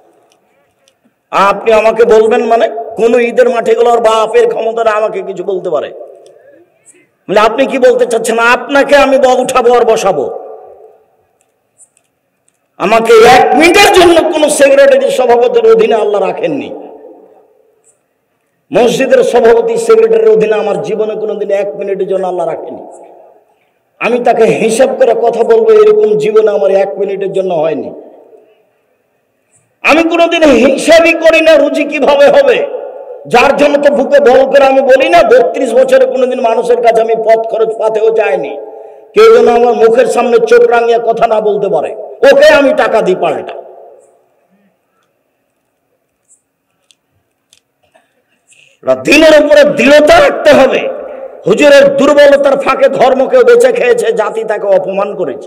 S1: আপনি আমাকে বলবেন, মানে কোন ঈদের মাঠে গুলোর বাপের ক্ষমতা আমাকে কিছু বলতে পারে? মানে আপনি কি বলতে চাচ্ছেন আপনাকে আমি উঠাবো আর বসাবো? আমাকে 1 মিনিটের জন্য কোন সেক্রেটারি সভাপতির অধীনে আল্লাহ রাখেননি। মসজিদের সভাপতি সেক্রেটারির অধীনে আমার জীবনে কোনোদিন 1 মিনিটের জন্য আল্লাহ রাখেনি। আমি তাকে হিসাব করে কথা বলবো এরকম জীবনে আমার 1 মিনিটের জন্য হয়নি। আমি কোনোদিন হিসাবই করি না রুজি কিভাবে হবে, যার জন্য তো বুকে বল করে আমি বলি না 32 বছরে কোনোদিন মানুষের কাছে আমি পথ খরচ পাতেও চাইনি। কেউ যেন আমার মুখের সামনে চোখ রাঙিয়ে কথা না বলতে পারে, ওকে আমি টাকা দিই পাল্টা। দিনের উপরে দৃঢ়তা রাখতে হবে। হুজুরের দুর্বলতার ফাঁকে ধর্মকে বেঁচে খেয়েছে, জাতি তাকে অপমান করেছে।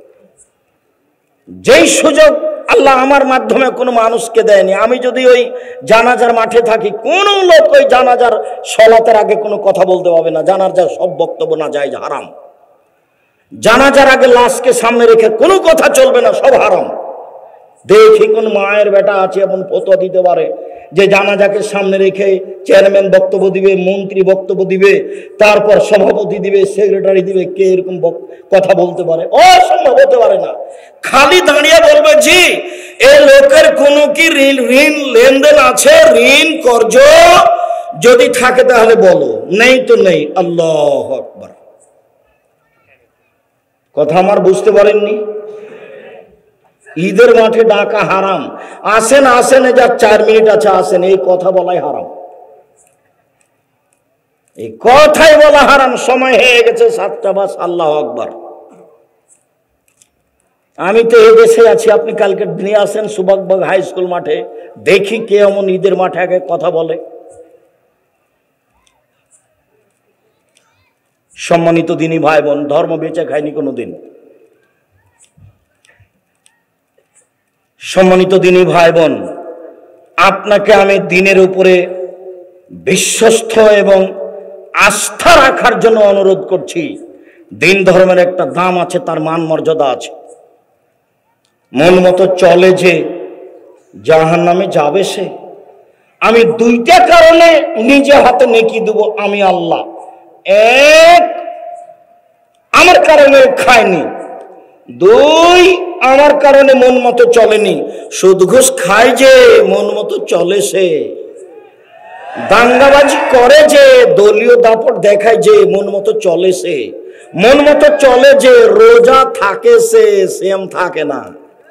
S1: যেই সুযোগ আল্লাহ আমার মাধ্যমে কোনো মানুষকে দেয়নি, আমি যদি ওই জানাজার মাঠে থাকি, কোন লোক ওই জানাজার সলাতের আগে কোনো কথা বলতে পারবে না। জানাজার সব বক্তব্য না যায় হারাম। জানাজার আগে লাশকে সামনে রেখে কোনো কথা চলবে না, সব হারাম। দেখি কোন মায়ের বেটা আছে এবং ফতোয়া দিতে পারে যে জানাজাকে সামনে রেখে চেয়ারম্যান বক্তব্য দিবে, মন্ত্রী বক্তব্য দিবে, তারপর সভাপতি দিবে, সেক্রেটারি দিবে, কে এরকম কথা বলতে পারে? অসম্ভব, হতে পারে না। খালি দাঁড়িয়ে বলবে জি এই লোকের কোনো কি ঋণ লেনদেন আছে, ঋণ কর্জ যদি থাকে তাহলে বলো, নেই তো নেই। আল্লাহু আকবার। কথা আমার বুঝতে পারেননি? ঈদের মাঠে ডাকা হারাম। আসেন আসেন, যার 4 মিনিট আছে আসেন, এই কথা বলাই হারাম, এই কথাই বলা হারাম। সময় হয়ে গেছে 7টা বাস। আল্লাহু আকবার। আমি তো এই দেশে আছি, আপনি কালকে নিয়ে আসেন সুবাকবাগ হাই স্কুল মাঠে, দেখি কে এমন ঈদের মাঠে আগে কথা বলে। সম্মানিত দিনী ভাই বোন, ধর্ম বেঁচে খায়নি কোনোদিন। সম্মানিত দিনী ভাই বোন, আপনাকে আমি দিনের উপরে বিশ্বস্ত এবং আস্থা রাখার জন্য অনুরোধ করছি। দিন ধর্মের একটা দাম আছে, তার মান মর্যাদা আছে। মন মতো চলে যে জাহান্নামে যাবে সে। আমি 2টা কারণে নিজে হাতে নেকি দেব আমি আল্লাহ। 1, আমার কারণে খায়নি। 2, আমার কারণে মন মতো চলেনি। সুদ ঘুষ খায় যে মন মতো চলে সে। দাঙ্গাবাজি করে যে, দলীয় দাপট দেখায় যে মন মতো চলে সে। মন মতো চলে যে, রোজা থাকে সে, সিয়াম থাকে না।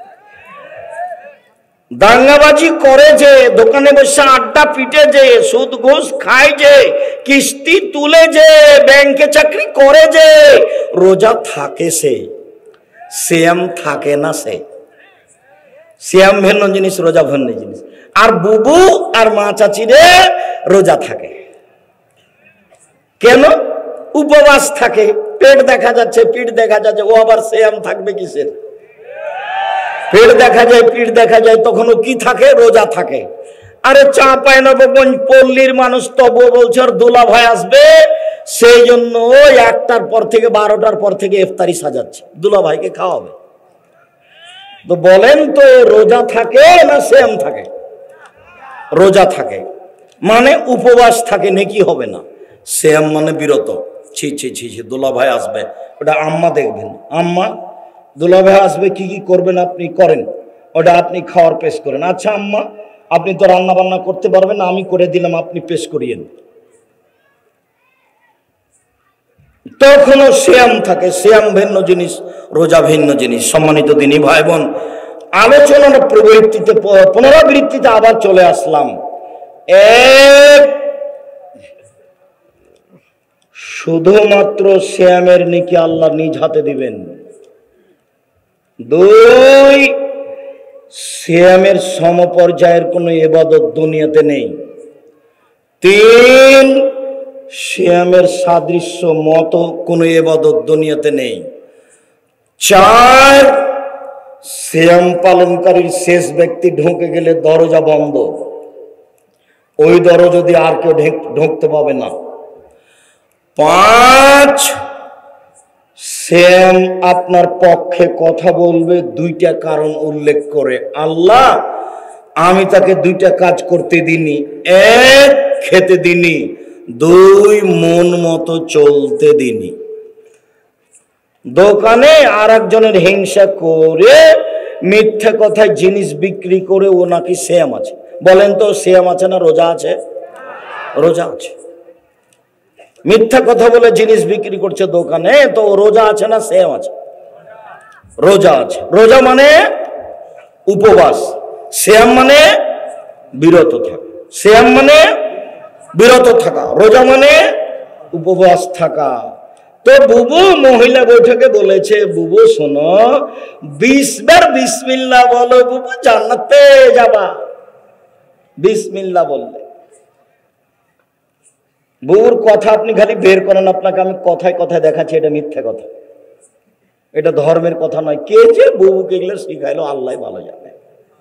S1: দাঙ্গাবাজি করে যে, দোকানে বসে আড্ডা পিটে যে, সুদ ঘুষ খায় যে, কিস্তি তুলে যে, ব্যাংকে চাকরি করে যে, রোজা থাকে সে, সিয়াম থাকে না সে। সিয়াম ভিন্ন জিনিস, রোজা ভিন্ন জিনিস। আর বুবু আর মা চাচিরে রোজা থাকে কেন? উপবাস থাকে, পেট দেখা যাচ্ছে, পিঠ দেখা যাচ্ছে, ও আবার সিয়াম থাকবে কিসের? পেট দেখা যায়, পিঠ দেখা যায়, তখন ও কি থাকে? রোজা থাকে। আরে চা পায় না পল্লীর মানুষ, তবু বলছে আর দুলা ভাই আসবে, সেই জন্য ওই 1টার পর থেকে 12টার পর থেকে ইফতারি সাজাচ্ছে, দুলা ভাইকে খাওয়াবে। তো বলেন তো রোজা থাকে না সিয়াম থাকে? রোজা থাকে মানে উপবাস থাকে, নেকি হবে না। সিয়াম মানে বিরত। ছি ছি ছি ছি, দুলা ভাই আসবে, ওটা আম্মা দেখবেন। আম্মা দুলা ভাই আসবে, কি কি করবেন আপনি করেন, ওটা আপনি খাওয়ার পেশ করেন। আচ্ছা আম্মা আপনি তো রান্না বান্না করতে পারবেন না, আমি করে দিলাম, আপনি পেশ করিয়েন। তখনও সিয়াম থাকে। সিয়াম ভিন্ন জিনিস, রোজা ভিন্ন জিনিস। সম্মানিত দিনী ভাই বোন, আলোচনার পুনরাবৃত্তিতে আবার চলে আসলাম। 1, শুধুমাত্র সিয়ামের নেকি আল্লাহ নিজ হাতে দিবেন। 2, সিয়ামের সমপর্যায়ের কোনো ইবাদত দুনিয়াতে নেই। 3, সিয়ামের সাদৃশ্য মতো কোনো ইবাদত দুনিয়াতে নেই। 4, সিয়াম পালনকারীর শেষ ব্যক্তি ঢুকে গেলে দরজা বন্ধ, ওই দরজা দিয়ে আর কেউ ঢুকতে পাবে না। 5, সিয়াম আপনার পক্ষে কথা বলবে 2টা কারণ উল্লেখ করে। আল্লাহ, আমি তাকে 2টা কাজ করতে দিনি, 1, খেতে দিনি, 2, মন মতো চলতে দিনি। দোকানে আর একজনের হিংসা করে মিথ্যা কথায় জিনিস বিক্রি করে ও নাকি সিয়াম আছে। বলেন তো, সিয়াম আছে না রোজা আছে? রোজা আছে। মিথ্যা কথা বলে জিনিস বিক্রি করছে দোকানে, তো রোজা আছে না সিয়াম আছে? রোজা আছে। রোজা মানে উপবাস, সিয়াম মানে বিরত থাকা। সিয়াম মানে বিরত থাকা, রোজা মানে উপবাস থাকা। তো বুবু মহিলা বৈঠকে বলেছে, বুবু শোনো, 20 বার বিসমিল্লাহ বলো বুবু, জান্নাতে যাবা বিসমিল্লাহ বললে। বুবুর কথা আপনি খালি বের করেন, আপনাকে আমি কথায় কথায় দেখাচ্ছি এটা মিথ্যা কথা, এটা ধর্মের কথা নয়। কে যে বুবুকে এগুলো শিখাইলো আল্লাহ ভালো জানে।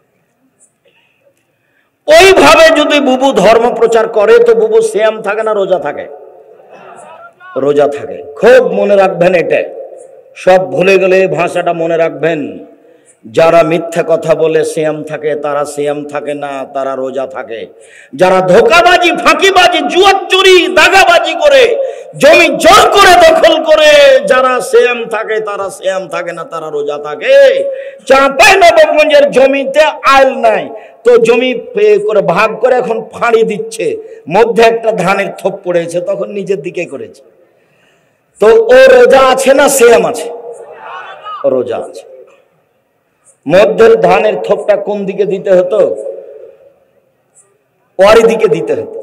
S1: ওইভাবে যদি বুবু ধর্ম প্রচার করে তো বুবু সিয়াম থাকে না রোজা থাকে? রোজা থাকে। খুব মনে রাখবেন, এটা সব ভুলে গেলে ভাষাটা মনে রাখবেন। যারা মিথ্যা কথা বলে সিয়াম থাকে তারা সিয়াম থাকে না, তারা রোজা থাকে। যারা ধোকাবাজি, ফাঁকিবাজি, জুয়াচুরি, দাগাবাজি করে জমি জোর করে দখল করে যারা সিয়াম থাকে তারা সিয়াম থাকে না, তারা রোজা থাকে। চাঁপাইনবাবগঞ্জের জমিতে আইল নাই, তো জমি করে ভাগ করে এখন ফাঁড়ি দিচ্ছে, মধ্যে একটা ধানের থোপ পড়েছে, তখন নিজের দিকে করেছে। তো ও রোজা আছে না সিয়াম আছে? রোজা আছে। মধ্যের ধানের থোপটা কোন দিকে দিতে হতো? ওয়ারি দিকে দিতে হতো।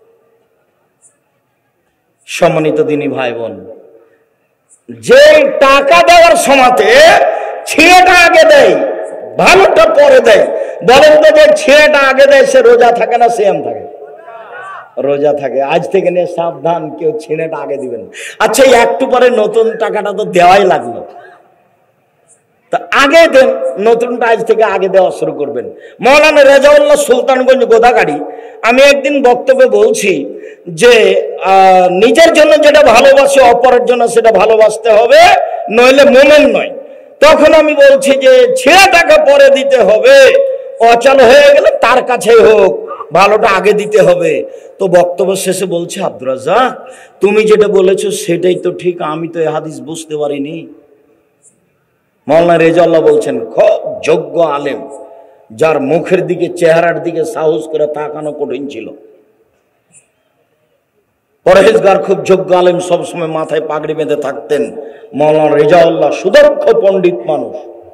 S1: সম্মানিত দিনী ভাই বোন, যে টাকা দেওয়ার সময়তে ছিঁড়েটা আগে দেয়, ভালোটা পরে দেয়, বলেন তো যে ছিঁড়েটা আগে দেয় সে রোজা থাকে না সিয়াম থাকে? রোজা থাকে। আজ থেকে নিয়ে সাবধান, কেউ ছিঁড়েটা আগে দিবেন। আচ্ছা, একটু পরে নতুন টাকাটা তো দেওয়াই লাগলো, তা আগে দেন, নতুনটা আজ থেকে আগে দেওয়া শুরু করবেন। মৌলানা রেজাউল্লাহ সুলতানগঞ্জ গোদাগাড়ি, আমি একদিন বক্তব্যে বলছি যে নিজের জন্য যেটা ভালোবাসে অপরের জন্য সেটা ভালোবাসতে হবে, নইলে মোমেন নয়। তখন আমি বলছি যে ছেঁড়া টাকা পরে দিতে হবে, অচল হয়ে গেলে তার কাছেই হোক, ভালোটা আগে দিতে হবে। তো বক্তব্য শেষে বলছে, আব্দুর রাজ্জাক তুমি যেটা বলেছো সেটাই তো ঠিক, আমি তো এই হাদিস বুঝতে পারিনি। মাওলানা রেজাউল্লাহ বলছেন, খুব যোগ্য আলেম, যার মুখের দিকে, চেহারার দিকে সাহস করে তাকানো কঠিন ছিল। পরহেজগার, খুব যোগ্য আলেম, সবসময় মাথায় পাগড়ি বেঁধে থাকতেন। মাওলানা রেজাউল্লাহ সুদক্ষ পণ্ডিত মানুষ।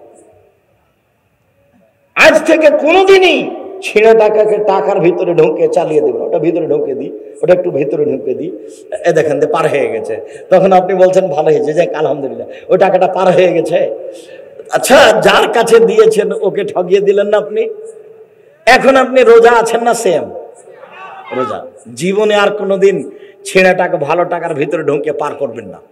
S1: আজ থেকে কোনোদিনই ছিঁড়ে টাকাকে টাকার ভিতরে ঢুকে চালিয়ে দেবেন, ওটা ভিতরে ঢুকে দিই, ওটা একটু ভিতরে ঢুকে দিই, এ দেখেন পার হয়ে গেছে। তখন আপনি বলছেন ভালো হয়েছে, যাক আলহামদুলিল্লাহ, ওই টাকাটা পার হয়ে গেছে। আচ্ছা, যার কাছে দিয়েছেন ওকে ঠগিয়ে দিলেন না আপনি। এখন আপনি রোজা আছেন না সিয়াম? রোজা। জীবনে আর কোনোদিন ছেঁড়া টাকা, ভালো টাকার ভিতরে ঢুকে পার করবেন না।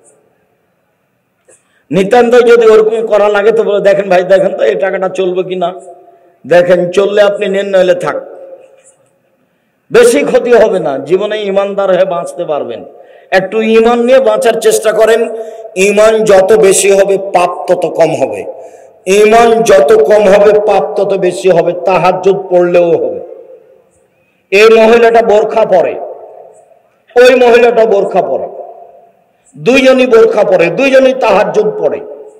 S1: নিতান্ত যদি ওরকম করা লাগে তো বলে, দেখেন ভাই, দেখেন তো এই টাকাটা চলবে কিনা, দেখেন চললে আপনি নেন, নইলে থাক, বেশি ক্ষতি হবে না। জীবনে ইমানদার হয়ে বাঁচতে পারবেন। একটু ইমান নিয়ে বাঁচার চেষ্টা করেন। ইমান যত বেশি হবে পাপ তত কম হবে, ইমান যত কম হবে পাপ তত বেশি হবে। তাহাজ্জুদ পড়লেও হবে। এই মহিলাটা বোরখা পরে, ওই মহিলাটা বোরখা পরে, দুইজনই বোরখা পরে, দুইজনই তাহাজ্জুদ পড়ে।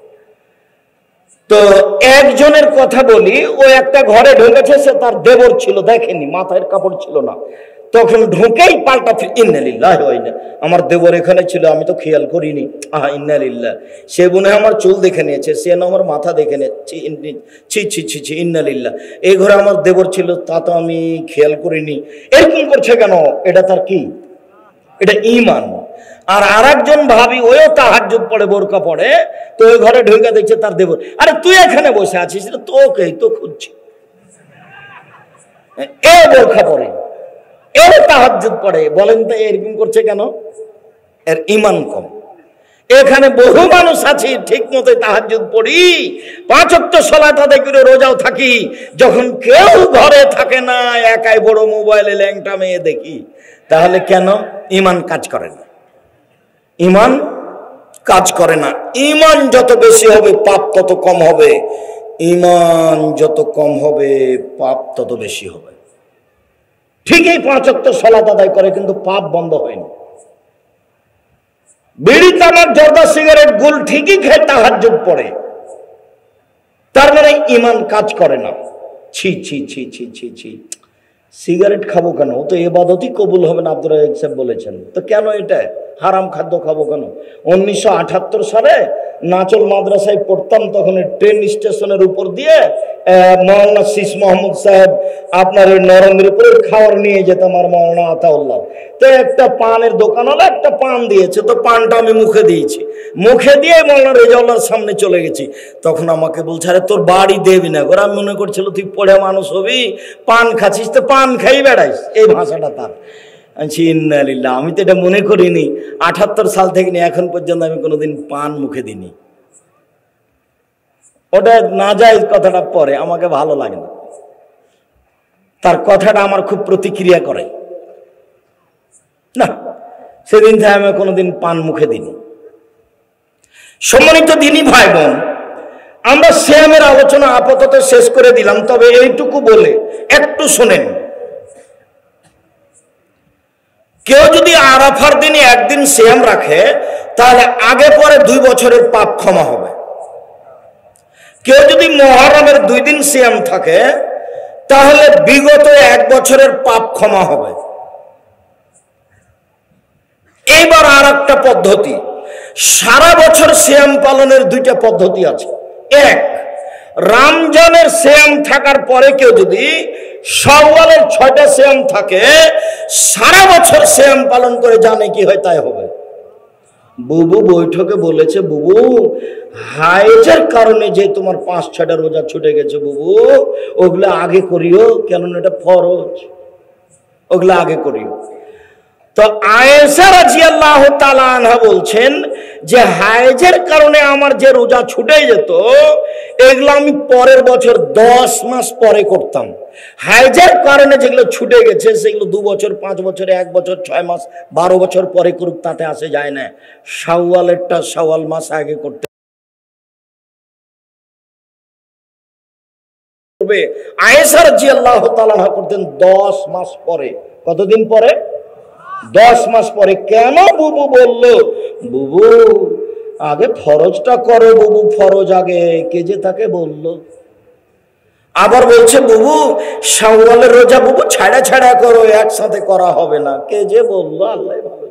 S1: তো একজনের কথা বলি, ও একটা ঘরে ঢুকেছে, সে তার দেবর ছিল, দেখেনি, মাথায় কাপড় ছিল না, তখন ঢুকেই পাল্টা ইন্নালিল্লাহ, আমার দেবর এখানে ছিল, আমি তো খেয়াল করিনি, আহা ইন্নালিল্লাহ, সে মনে হয় আমার চুল দেখে নিয়েছে, সে না আমার মাথা দেখে নিয়েছে, ছি ছি ছি ছি ইন্নালিল্লাহ, এই ঘরে আমার দেবর ছিল, তা তো আমি খেয়াল করিনি। এরকম করছে কেন? এটা তার কি? এটা ঈমান। আর আরেকজন ভাবি, ওও তাহাজ্জুদ পড়ে, বোরকা পড়ে, তো ওই ঘরে ঢুকে দেখছে তার দেবর। আরে তুই এখানে বসে আছিস, তোকে তো খুঁজছি, এ বোরখা পরে, এ তাহাজ্জুদ পড়ে। বলেন তো এরকম করছে কেন? এর ঈমান কম। এখানে বহু মানুষ আছে ঠিক মতো তাহাজ্জুদ পড়ি, 5 ওয়াক্ত সালাত আদায় করে রোজাও থাকি, যখন কেউ ঘরে থাকে না একাই বড় মোবাইলে ল্যাংটা মেয়ে দেখি। তাহলে কেন? ঈমান কাজ করে না, ঈমান কাজ করে না। ঈমান যত বেশি হবে পাপ তত কম হবে, ঈমান যত কম হবে পাপ তত বেশি হবে। ঠিকই 5 ওয়াক্ত সালাত আদায় করে কিন্তু পাপ বন্ধ হয়নি। বিড়ি, তামাক, জর্দা, সিগারেট, গুল ঠিকই খেয়ে তাহাজ্জুদ পড়ে, তার মানে ঈমান কাজ করে না। ছি ছি ছি ছি ছি ছি, সিগারেট খাবো কেন? ও তো ইবাদতই কবুল হবে না, আব্দুর রাজ্জাক সাহেব বলেছেন। তো কেন এটা হারাম খাদ্য খাবো কেন? 1978 সালে নাচল মাদ্রাসায় পড়তাম, তখন ট্রেন স্টেশনের উপর দিয়ে মৌলানা শীষ মোহাম্মদ সাহেব আপনার ওই নরেন্দ্রপুরের খাবার নিয়ে যেতাম, আর মৌলানা আতাউল্লাহ। তো একটা পানের দোকান হলো, একটা পান দিয়েছে, তো পানটা আমি মুখে দিয়েছি, মুখে দিয়ে মৌলানা রেজাউল্লাহর সামনে চলে গেছি। তখন আমাকে বলছে, আরে তোর বাড়ি দেবি না। ওরা মনে করছিল তুই পড়ে মানুষ হবি, পান খাচ্ছিস, তো পান খাই বেড়াইস, এই ভাষাটা তার। আমি তো এটা মনে করিনি। 78 সাল থেকে নিয়ে এখন পর্যন্ত আমি কোনোদিন পান মুখে দিইনি। ওটা না যায় কথাটা পরে, আমাকে ভালো লাগে না, তার কথাটা আমার খুব প্রতিক্রিয়া করে না, সেদিন থেকে আমি কোনোদিন পান মুখে দিইনি। সম্মানিত দিনী ভাই বোন, আমরা সিয়ামের আলোচনা আপাতত শেষ করে দিলাম, তবে এইটুকু বলে একটু শোনেন। কেউ যদি আরাফার দিনে একদিন সিয়াম রাখে, তাহলে আগে পরে 2 বছরের পাপ ক্ষমা হবে। কেউ যদি মুহররমের 2 দিন সিয়াম থাকে, তাহলে বিগত 1 বছরের পাপ ক্ষমা হবে। এইবার আর একটা পদ্ধতি, সারা বছর সিয়াম পালনের 2টা পদ্ধতি আছে। এক, রমজানের সিয়াম থাকার পরে কেউ যদি শাওয়ালের 6টা সিয়াম থাকে, সারা বছর সিয়াম পালন করে জানে কি হয় তাই হবে। বুবু বৈঠকে বলেছে, বুবু হাইজের কারণে যে তোমার 5-6টা রোজা ছুটে গেছে, বুবু ওগুলো আগে করিও, কেননা এটা ফরজ, ওগুলো আগে করিও। তো আয়েশা রাদিয়াল্লাহু তাআলা আনহা বলছেন যে হাইজের কারণে আমার যে রোজা ছুটে যেত, এগুলো আমি পরের বছর 10 মাস পরে করতাম। হাইজের কারণে যেগুলো ছুটে গেছে সেগুলো 2 বছর, 5 বছর, 1 বছর, 6 মাস, 12 বছর পরে করুক, তাতে আসে যায় না। শাওয়ালেরটা শাওয়াল মাস আগে করতে হবে। আয়েশা রাদিয়াল্লাহু তাআলা আনহা করতেন 10 মাস পরে। কতদিন পরে? 10 মাস পরে। কেন বুবু বলল? বুবু আগে ফরজটা করো, বুবু ফরজ আগে, কে যে তাকে বলল। আবার বলছে বুবু শাওয়ালের রোজা বুবু ছাড়া ছাড়া করো, একসাথে করা হবে না, কে যে বলল, আল্লাহ ভালো।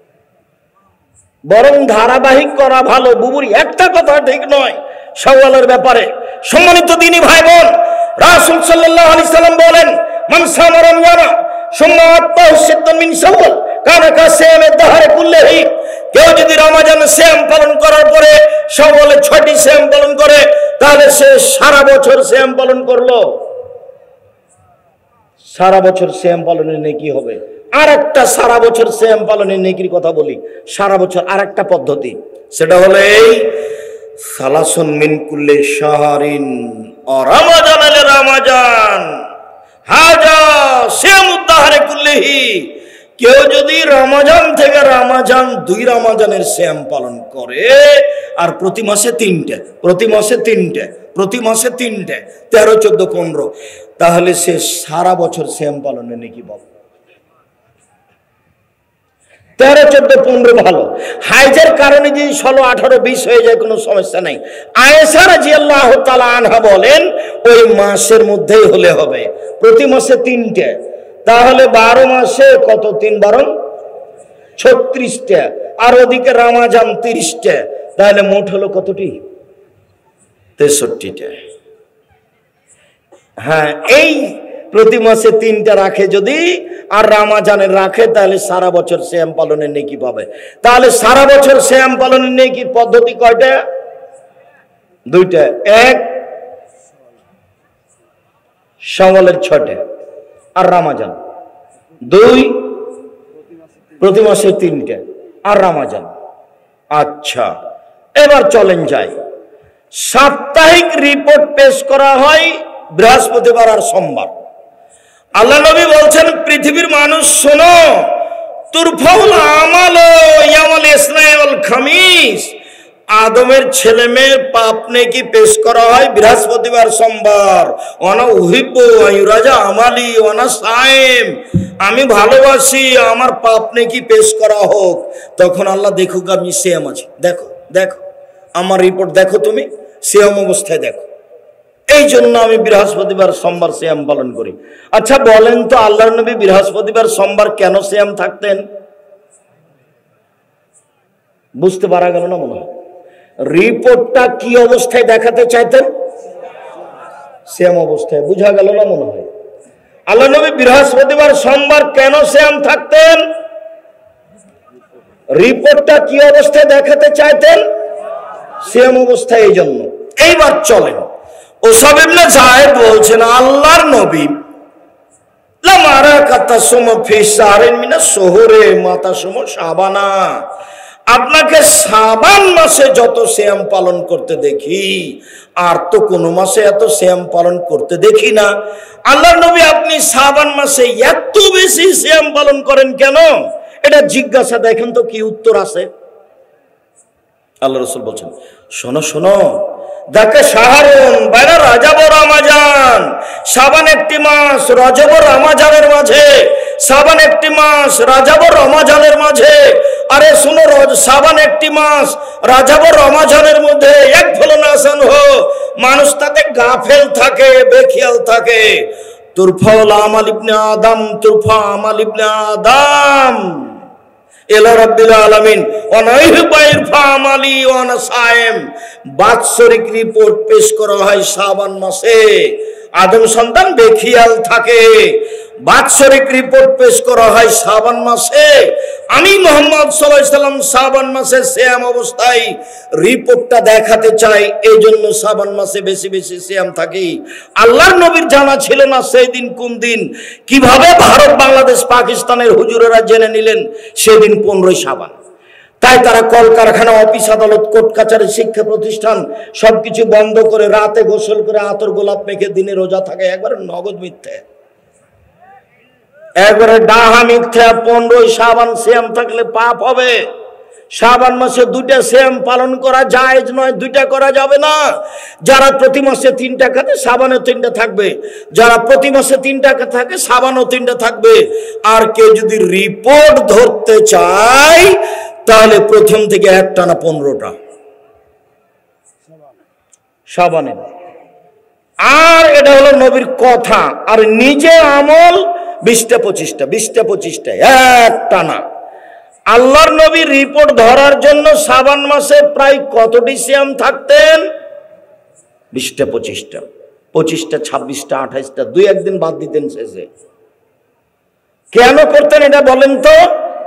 S1: বরং ধারাবাহিক করা ভালো। বুবুর একটা কথা ঠিক নয় শাওয়ালের ব্যাপারে। সম্মানিত দিনী ভাই বোন, রাসূল সাল্লাল্লাহু আলাইহি সাল্লাম বলেন, মান সামা রমজানা সুম্মা আত্তাহু সিত্তান মিন শাওয়াল কানা কাসিয়ামিদ দাহরি কুল্লিহি। কেউ যদি রমজানের সিয়াম পালন করার পরে শাওয়ালের 6টি সিয়াম পালন করে, তাহলে সে সারা বছর সিয়াম পালন করলো। সারা বছর সিয়াম পালনের নেকি হবে। আর একটা সারা বছর সিয়াম পালনের নেকির কথা বলি। সারা বছর আর একটা পদ্ধতি, সেটা হলো এই সালাসুন মিন কুল্লি শাহরিন ও রমাজান আল রমাজান হাজা সিয়ামুদ দাহরি কুল্লিহি। কেউ যদি রমজান থেকে রমজান 2 রমজানের সিয়াম পালন করে, আর প্রতি মাসে 3টে, প্রতি মাসে 3টে, প্রতি মাসে 3টে, 13, 14, 15, তাহলে সে সারা বছর সিয়াম পালনের নেকি পাবে। 13, 14, 15 ভালো। হাইজের কারণে যদি 16, 18, 20 হয়ে যায় কোনো সমস্যা নাই। আয়েশা রাদিয়াল্লাহু তাআলা আনহা বলেন ওই মাসের মধ্যেই হলে হবে। প্রতি মাসে 3টে, তাহলে 12 মাসে কত? 3 12 36টা, আর ওদিকে রমজান 30টা, তাহলে মোট হলো কতটি? 63টা। হ্যাঁ, এই প্রতি মাসে 3টা রাখে যদি, আর রমজানের রাখে, তাহলে সারা বছর সিয়াম পালনের নেকি পাবে। তাহলে সারা বছর সিয়াম পালনের নেকির পদ্ধতি কয়টা? 2টা। এক, শাওয়ালের 6টে,
S2: আর রামাজান, 2 প্রতি মাসে 3টে আর রামাজান। আচ্ছা, এবার চলেন যাই। সাপ্তাহিক রিপোর্ট পেশ করা হয় বৃহস্পতিবার আর সোমবার। আল্লাহ নবী বলছেন, পৃথিবীর মানুষ শোনো, তুরফাউল আমাল ইয়াউমাল ইসনাই ওয়াল খামিস, আদমের ছেলে মেয়ের পাপ নেকি পেশ করা হয় বৃহস্পতিবার সোমবার। ওয়ানা উহিব্বু আইয়ুরাজা আমালি ওয়ানা সায়েম, আমি ভালোবাসি আমার পাপ নেকি পেশ করা হোক। তখন আল্লাহ দেখুক আমি সিয়াম আছি, দেখো দেখো আমার রিপোর্ট দেখো, তুমি সিয়াম অবস্থায় দেখো। এই জন্য আমি বৃহস্পতিবার সোমবার সিয়াম পালন করি। আচ্ছা বলেন তো, আল্লাহর নবী বৃহস্পতিবার সোমবার কেন সিয়াম থাকতেন? বুঝতে পারা গেল না মনে হয়। রিপোর্টটা কি অবস্থায় দেখাতে চাইতেন? সিয়াম অবস্থায়। বুঝা গেল না মনে হয়। আল্লাহ নবী বৃহস্পতিবার সোমবার কেন সিয়াম থাকতেন? রিপোর্টটা কি অবস্থায় দেখাতে চাইতেন? সিয়াম অবস্থায়। এই জন্য। এইবার চলেন, উসামা ইবনে যায়েদ বলছেন, আল্লাহর নবী লামারা কাতাসুম ফি শাহরিন মিনাস শুহুরে মাতাসুম শাবানা, আপনাকে শাবান মাসে যত সিয়াম পালন করতে দেখি আর তো কোনো মাসে এত সিয়াম পালন করতে দেখি না। আল্লাহর নবী আপনি শাবান মাসে এত বেশি সিয়াম পালন করেন কেন? এটা জিজ্ঞাসা, দেখেন তো কি উত্তর আছে। আল্লাহ রাসূল বলছেন, শোনো শোনো, দেখে শাহরুন বাইনা রজব ও রমজান, শাবান একটি মাস, রজব ও রমজানের মাঝে, শাবান একটি মাস, রজব ও রমজানের মাঝে। আরে শুনো, শাবান একটি মাস, রজব ও রমজানের মধ্যে এক ফলনাসান হো, মানুষ তাতে গাফেল থাকে, বেখিয়াল থাকে। তুরফাউল আমাল ইবনে আদম, তুরফা আমাল ইবনে আদম ইলা রাব্বিল আলামিন ওয়া নাইহবা ইরফা আমালি ওয়া আনা সায়েম। বাৎসরিক রিপোর্ট পেশ করা হয় শাবান মাসে, আদম সন্তান বেখিয়াল থাকে। বাৎসরিক রিপোর্ট পেশ করা হয় শাবান মাসে। আমি মুহাম্মদ সাল্লাল্লাহু আলাইহি সাল্লাম শাবান মাসে সিয়াম অবস্থায় রিপোর্টটা দেখাতে চাই, এই জন্য শাবান মাসে বেশি বেশি সিয়াম থাকি। আল্লাহর নবীর জানা ছিল না সেই দিন কোন দিন। কিভাবে ভারত, বাংলাদেশ, পাকিস্তানের হুজুরেরা জেনে নিলেন সেদিন 15ই শাবান। তাই তারা কলকারখানা, অফিস, আদালত, কোর্ট কাছারি, শিক্ষা প্রতিষ্ঠান সবকিছু বন্ধ করে রাতে গোসল করে আতর গোলাপ মেখে দিনে রোজা থাকে। একবারে নগদ মিথ্যে, একবারে ডাহা মিথ্যা। 15ই শাবান সিয়াম থাকলে পাপ হবে। শাবান মাসে 2টা সিয়াম পালন করা জায়েজ নয়, 2টা করা যাবে না। যারা প্রতি মাসে 3টা খাতে শাবানও 3টা থাকবে, যারা প্রতি মাসে 3টা থাকে শাবানও 3টা থাকবে। আর কেউ যদি রিপোর্ট ধরতে চায় তাহলে প্রথম থেকে একটানা 15টা শাবানের। আর এটা হলো নবীর কথা। আর নিজে আমল 20টা 25টা একটানা। আল্লাহর নবীর রিপোর্ট ধরার জন্য শাবান মাসে প্রায় কতটি সিয়াম থাকতেন? 20টা 25টা, 26টা 28টা, 2-1 দিন বাদ দিতেন শেষে। কেন করতেন এটা বলেন তো?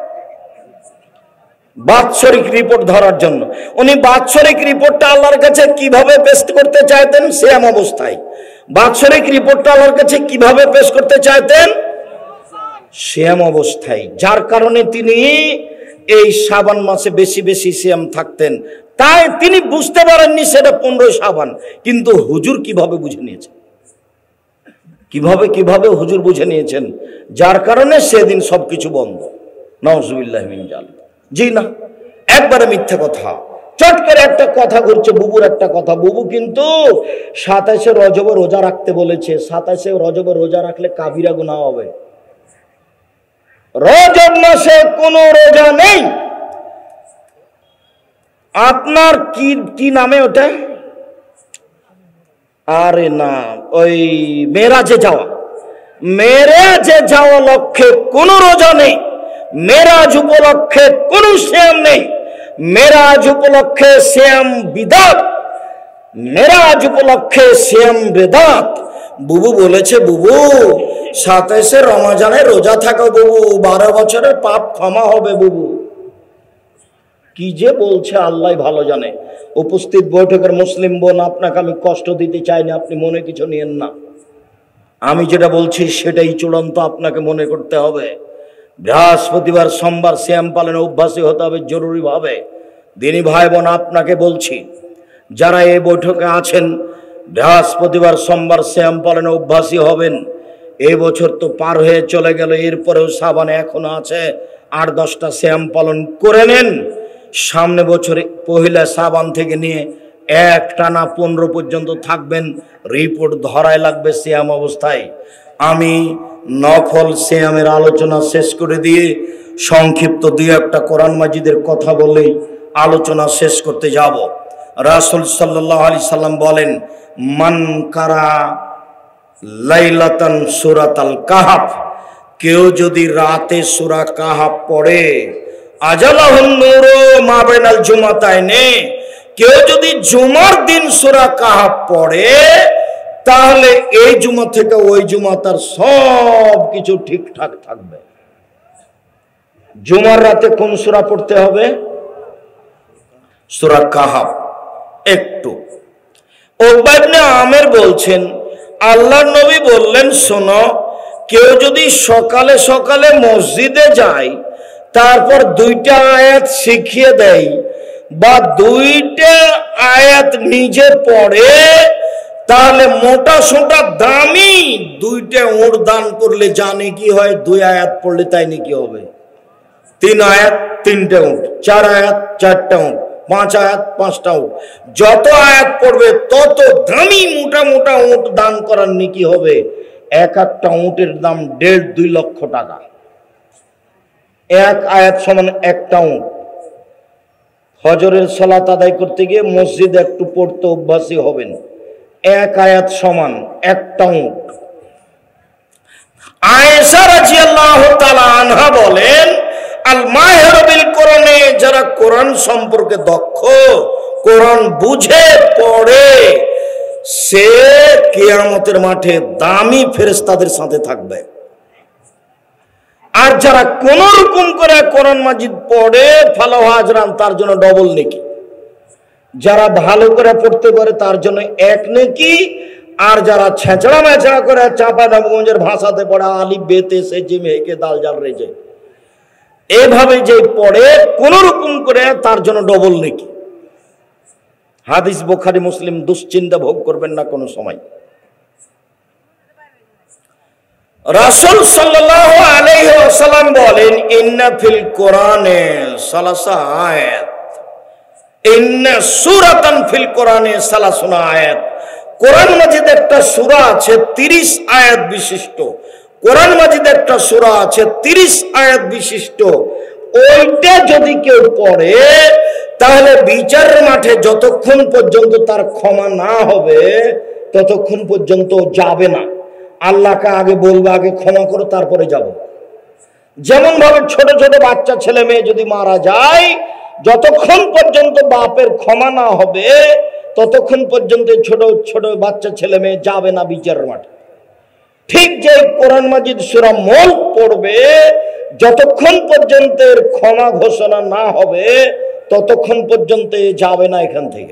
S2: বাৎসরিক রিপোর্ট ধরার জন্য। উনি বাৎসরিক রিপোর্টটা আল্লাহর কাছে কিভাবে পেশ করতে চাইতেন? সিয়াম অবস্থায়। বাৎসরিক রিপোর্টটা আল্লাহর কাছে কিভাবে পেশ করতে চাইতেন? সিয়াম অবস্থায়। যার কারণে তিনি এই শাবান মাসে বেশি বেশি সিয়াম থাকতেন। তাই তিনি বুঝতে পারেননি সেটা 15ই শাবান। কিন্তু হুজুর কিভাবে বুঝে নিয়েছেন, কিভাবে হুজুর বুঝে নিয়েছেন, যার কারণে সেদিন সবকিছু বন্ধ। নাউজুবিল্লাহি মিন জালিক। জি না, একবারে মিথ্যা কথা। চট করে একটা কথা ঘুরছে, বুবুর একটা কথা। বুবু কিন্তু 27শে রজবে রোজা রাখতে বলেছে। 27শে রজবে রোজা রাখলে কাবিরা গুনাহ হবে। রজব মাসে কোনো রোজা নেই। আপনার কি নামে ওটা? আরে না, ওই মেরাজে যাওয়া লক্ষ্যে কোনো রোজা নেই। মেরাজ উপলক্ষে কোনো সিয়াম নেই। মেরাজ উপলক্ষে সিয়াম বিদআত, মেরাজ উপলক্ষে সিয়াম বেদাত। বুবু বলেছে, বুবু 27শে রমজানে রোজা থাকো বুবু, 12 বছরের পাপ ক্ষমা হবে বুবু। কি যে বলছে আল্লাহ ভালো জানে। উপস্থিত বৈঠকের মুসলিম বোন, আপনাকে আমি কষ্ট দিতে চাই না, আপনি মনে কিছু নিয়েন না। আমি যেটা বলছি সেটাই চূড়ান্ত আপনাকে মনে করতে হবে। বৃহস্পতিবার সোমবার শ্যাম পালনে অভ্যাসী হতে হবে জরুরিভাবে। দিনী ভাই বোন আপনাকে বলছি, যারা এই বৈঠকে আছেন বৃহস্পতিবার সোমবার শ্যাম পালনে অভ্যাসী হবেন। এই বছর তো পার হয়ে চলে গেল, এরপরেও সাবানে এখনো আছে 8-10টা শ্যাম পালন করে নেন। সামনে বছরে পহিলা সাবান থেকে নিয়ে একটানা 15 পর্যন্ত থাকবেন, রিপোর্ট ধরায় লাগবে শ্যাম অবস্থায়। আমি নফল শ্যামের আলোচনা শেষ করে দিয়ে সংক্ষিপ্ত 2-1টা কোরআন মাজিদের কথা বলেই আলোচনা শেষ করতে যাব। রাসূল সাল্লাল্লাহু আলাইহি সাল্লাম বলেন, মান কারা লাইলাতান সূরাতাল কাহফ, কেউ যদি রাতে সূরা কাহফ পড়ে, আজালাহুন নূরু মা বাইনাল জুমাতাইনে, কেউ যদি জুমার দিন সূরা কাহফ পড়ে, তাহলে এই জুমা থেকে ওই জুমা তার সব কিছু ঠিকঠাক থাকবে। জুমার রাতে কোন সূরা পড়তে হবে? সূরা কাহফ। একটু উকবা ইবনে আমের বলছেন, আল্লাহর নবী বললেন, শোনো, কেউ যদি সকালে সকালে মসজিদে যায়, তারপর 2টা আয়াত শিখিয়ে দেয় বা 2টা আয়াত নিজে পড়ে, তাহলে মোটা সোটা দামি 2টা উট দান করলে জানে কি হয়? 2 আয়াত পড়লে তাই নাকি হবে? 3 আয়াত 3টা উট, 4 আয়াত 4টা উট, 5 আয়াত 5টা উট। যত আয়াত পড়বে তত দামি মোটা মোটা উট দান করার নেকি হবে। এক একটা উটের দাম 1.5-2 লক্ষ টাকা। এক আয়াত সমান একটা উট। ফজরের সালাত আদায় করতে গিয়ে মসজিদে একটু পড়তে অভ্যাসী হবেন। এক আয়াত সমান একটা উট। আয়েশা রাদিয়াল্লাহু তাআলা আনহা বলেন, আল মাহির বিল কোরআনে, যারা কোরআন সম্পর্কে দক্ষ, কোরআন বুঝে পড়ে, সে কিয়ামতের মাঠে দামি ফেরেশতাদের সাথে থাকবে। আর যারা কোন রকম করে কোরআন মাজিদ পড়ে ফালাহ আজরান, তার জন্য ডবল নেকি। যারা ভালো করে পড়তে পারে তার জন্য 1 নেকি, আর যারা ছেঁচড়া মেচড়া করে চাপা নবগঞ্জের ভাষাতে পড়ে আলিফ বেতে সে জিম হেকে দাল জাল রেজে, এভাবে যে পড়ে কোন রকম করে, তার জন্য ডবল নেকি। হাদিস বুখারী মুসলিম, দুশ্চিন্তা ভোগ করবেন না কোনো সময়। রাসূল সাল্লাল্লাহু আলাইহি ওয়াসাল্লাম বলেন, ইন্না ফিল কোরআনে সালাসা আয়াত, ইন্না সূরাতান ফিল কোরআনে সালাসুনা আয়াত। কোরআন মাজিদ একটা সূরা আছে 30 আয়াত বিশিষ্ট। কোরআন মাজিদ একটা সূরা আছে 30 আয়াত বিশিষ্ট। ওইটা যদি কেউ পড়ে, তাহলে বিচারের মাঠে যতক্ষণ পর্যন্ত তার ক্ষমা না হবে ততক্ষণ পর্যন্ত যাবে না। আল্লাহকে আগে বলবে, আগে ক্ষমা করো তারপরে যাব। যেমন ভাবে ছোট ছোট বাচ্চা ছেলে মেয়ে যদি মারা যায়, যতক্ষণ পর্যন্ত বাপের ক্ষমা না হবে ততক্ষণ পর্যন্ত ছোট ছোট বাচ্চা ছেলে মেয়ে যাবে না বিচারের মাঠে। ঠিক যে কোরআন মাজিদ সূরা মুলক পড়বে, যতক্ষণ পর্যন্ত এর ক্ষমা ঘোষণা না হবে ততক্ষণ পর্যন্ত যাবে না এখান থেকে।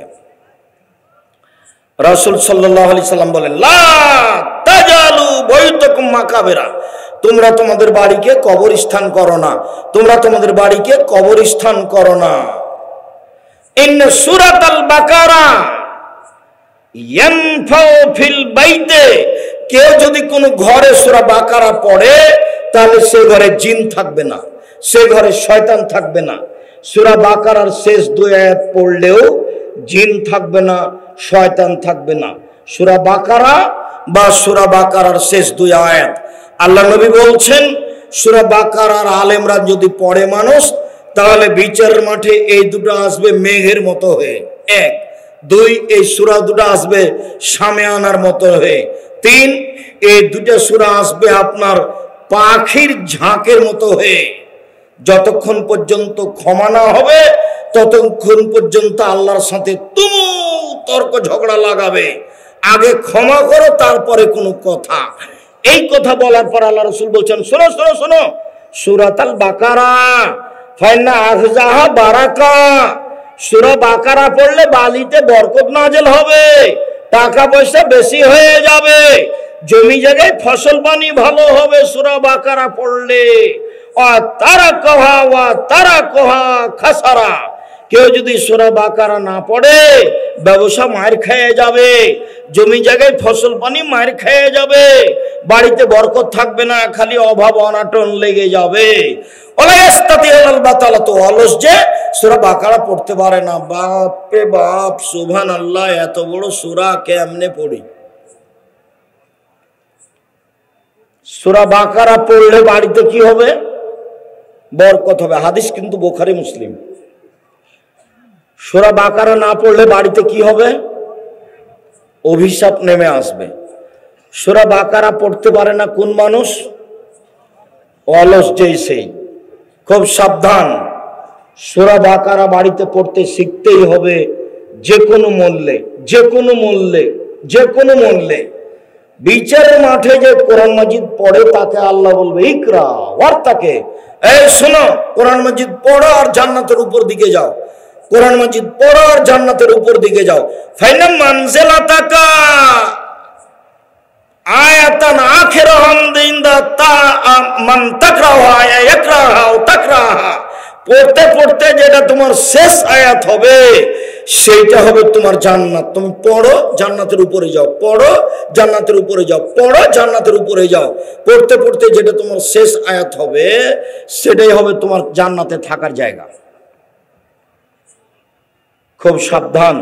S2: রাসূল সাল্লাল্লাহু আলাইহি সাল্লাম বলেন, লা তাজালু বাইতাকুম মাকাবেরা, তোমরা তোমাদের বাড়িকে কবরস্থান করো না, তোমরা তোমাদের বাড়িকে কবরস্থান করো না। ইন্না সূরাতাল বাকারা ইয়ানফাউ ফিল বাইতে, কেউ যদি কোনো ঘরে সূরা বাকারা পড়ে, তাহলে সে ঘরে জিন থাকবে না, সে ঘরে শয়তান থাকবে না। সূরা বাকারার শেষ 2 আয়াত পড়লেও জিন থাকবে না, শয়তান থাকবে না। সূরা বাকারা বা সূরা বাকারার শেষ 2 আয়াত, আল্লাহ নবী বলছেন, সূরা বাকারার আলেমরা যদি পড়ে মানুষ, তাহলে বিচারের মাঠে এই দুটো আসবে মেঘের মতো হয়ে। 1, 2, এই সূরা দুটো আসবে শামিয়ানার মতো হয়ে। 3, এই দুটো সূরা আসবে আপনার পাখির ঝাঁকের মতো হয়ে। যতক্ষণ পর্যন্ত ক্ষমা না হবে ততক্ষণ পর্যন্ত আল্লাহর সাথে তুমুল তর্ক ঝগড়া লাগাবে। আগে ক্ষমা করো তারপরে কোনো কথা। এই কথা বলার পর আল্লাহ রাসূল বলছেন, শোনো শোনো শোনো, সূরাতুল বাকারা ফাইন্না আখজাহা বারাকা, সূরা বাকারা পড়লে বালিতে বরকত নাযিল হবে। টাকা পয়সা বেশি হয়ে যাবে, জমি জায়গায় ফসল পানি ভালো হবে সূরা বাকারা পড়লে। তারা কহা খাসারা, কেউ যদি সূরা বাকারা না পড়ে ব্যবসা মার খেয়ে যাবে, জমি জায়গায় ফসল পানি মার খেয়ে যাবে, বাড়িতে বরকত থাকবে না, খালি অভাব অনাটন লেগে যাবে। অলস যে সূরা বাকারা পড়তে পারে না। বাপ রে বাপ, সুবহানাল্লাহ, এত বড় সূরা কেমনে পড়ি? সূরা বাকারা পড়লে বাড়িতে কি হবে? বরকত হবে। হাদিস কিন্তু বুখারী মুসলিম। সূরা বাকারা না পড়লে বাড়িতে কি হবে? অভিশাপ নেমে আসবে। সূরা বাকারা পড়তে পারে না কোন মানুষ? অলস যেই। খুব সাবধান, সূরা বাকারা বাড়িতে পড়তে শিখতেই হবে, যে কোনো মূল্যে, যে কোনো মূল্যে, যে কোনো মূল্যে। বিচারের মাঠে যে কোরআন মাজিদ পড়ে তাকে আল্লাহ বলবে ইকরা, আর তাকে এই শোনো, কোরআন মাজিদ পড়ো আর জান্নাতের উপর দিকে যাও। কোরআন মাজিদ পড়ো আর জান্নাতের উপর দিকে যাও। ফাইনা মানজিলাতাকা আয়াতান আখিরাহাম দিনদা তা মান তাকরাহা ইয়াকরাহা ও তাকরাহা, পড়তে পড়তে যেটা তোমার শেষ আয়াত হবে সেইটা হবে তোমার জান্নাত। তুমি পড়ো, জান্নাতের উপরে যাও, পড়ো, জান্নাতের উপরে যাও, পড়ো, জান্নাতের উপরে যাও। পড়তে পড়তে যেটা তোমার শেষ আয়াত হবে সেটাই হবে তোমার জান্নাতে থাকার জায়গা। খুব সাবধান।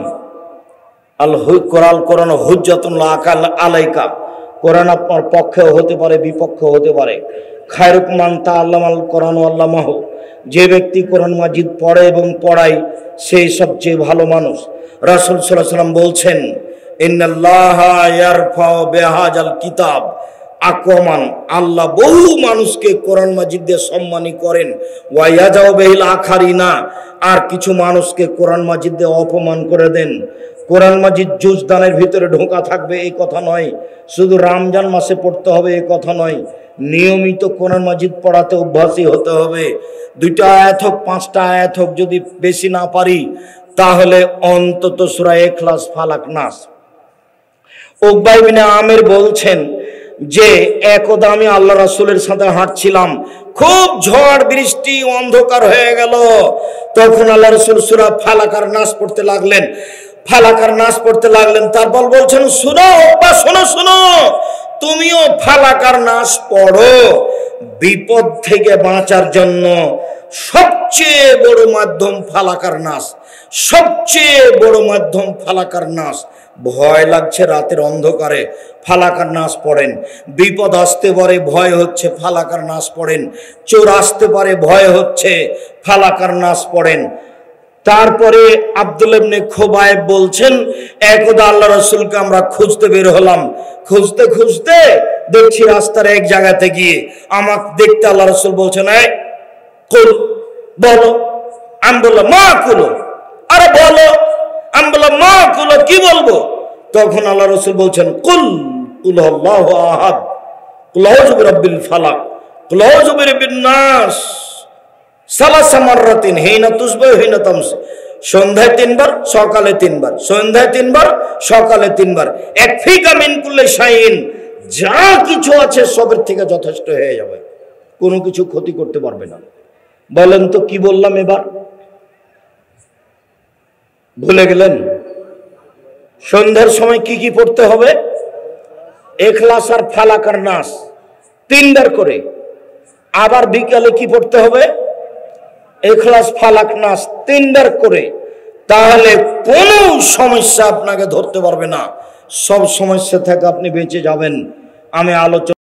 S2: কোরআন হুজ্জাতুন আলাইকা, কোরআন আপনার পক্ষেও হতে পারে, বিপক্ষেও হতে পারে। খায়রুকুম মান তাআল্লামাল কোরআন ওয়া আল্লামাহু, যে ব্যক্তি কোরআন মাজিদ পড়ে এবং পড়ায় সেই সবচেয়ে ভালো মানুষ। রাসূল সাল্লাল্লাহু আলাইহি ওয়াসাল্লাম বলছেন, ইন্নাল্লাহা ইয়ারফাউ বিহাযাল কিতাব আকওয়ামান, আল্লাহ বহু মানুষকে কোরআন মাজিদ দিয়ে সম্মানী করেন। ওয়া ইয়াজাউ বিহিল আখারিনা, আর কিছু মানুষকে কোরআন মাজিদ দিয়ে অপমান করে দেন। কোরআন মাজিদ জুজদানের ভিতরে ঢোকা থাকবে এই কথা নয়, শুধু রমজান মাসে পড়তে হবে এই কথা নয়, নিয়মিত কোরআন মাজিদ পড়াতে অভ্যাসী হতে হবে। 2টা আয়াত হোক, 5টা আয়াত হোক, যদি বেশি না পারি তাহলে অন্তত সূরা ইখলাস, ফালাক, নাস। উকবা ইবনে আমির বলছেন যে একদা আমি আল্লাহ রাসূলের সাথে হাঁটছিলাম, খুব ঝড় বৃষ্টি, অন্ধকার হয়ে গেল। তখন আল্লাহ রাসূল সূরা ফালাক আর নাস পড়তে লাগলেন, ফালাক আর নাস পড়তে লাগলেন। তারপর বলছেন, শোনো উকবা, শোনো শোনো, তুমিও ফালাক আর নাস পড়ো। বিপদ থেকে বাঁচার জন্য সবচেয়ে বড় মাধ্যম ফালাক আর নাস, সবচেয়ে বড় মাধ্যম ফালাক আর নাস। ভয় লাগছে রাতের অন্ধকারে, ফালাক আর নাস পড়েন। বিপদ আসতে পারে, ভয় হচ্ছে, ফালাক আর নাস পড়েন। চোর আসতে পারে, ভয় হচ্ছে, ফালাক আর নাস পড়েন। তারপরে আব্দুল্লাহ ইবনে খুবাইব বলছেন, একদা আল্লাহ রাসূলকে আমরা খুঁজতে বের হলাম, খুঁজতে খুঁজতে দেখছি রাস্তার এক জায়গাতে গিয়ে আমাকে দেখতে আল্লাহ রাসূল বলছেন, এই কুল, বলো। আমি বললাম মা কুলো, আরে বলো। আমি বললাম মা কুলো, কি বলবো? তখন আল্লাহ রাসূল বলছেন, কুল কুল আল্লাহু আহাদ, কুল আউযু বিরাব্বিল ফালাক, কুল আউযু বিরাব্বিন নাস সালাসা মাররাতিন হিনা তুসবিহু হিনা তামসি, সন্ধ্যায় 3 বার, সকালে 3 বার, সন্ধ্যায় 3 বার, সকালে 3 বার। একফিকা মিন কুল্লি শাইইন, যা কিছু আছে সবের থেকে যথেষ্ট হয়ে যাবে, কোনো কিছু ক্ষতি করতে পারবে না। বলেন তো কি বললাম এবার? ভুলে গেলেন? সন্ধ্যার সময় কি কি পড়তে হবে? ইখলাস আর ফালাক আর নাস 3 বার করে। আবার বিকালে কি পড়তে হবে? ইখলাস, ফালাক, নাস 3 বার করে। তাহলে কোনো সমস্যা আপনাকে ধরতে পারবে না, সব সমস্যা থেকে আপনি বেঁচে যাবেন। আমি আলোচনা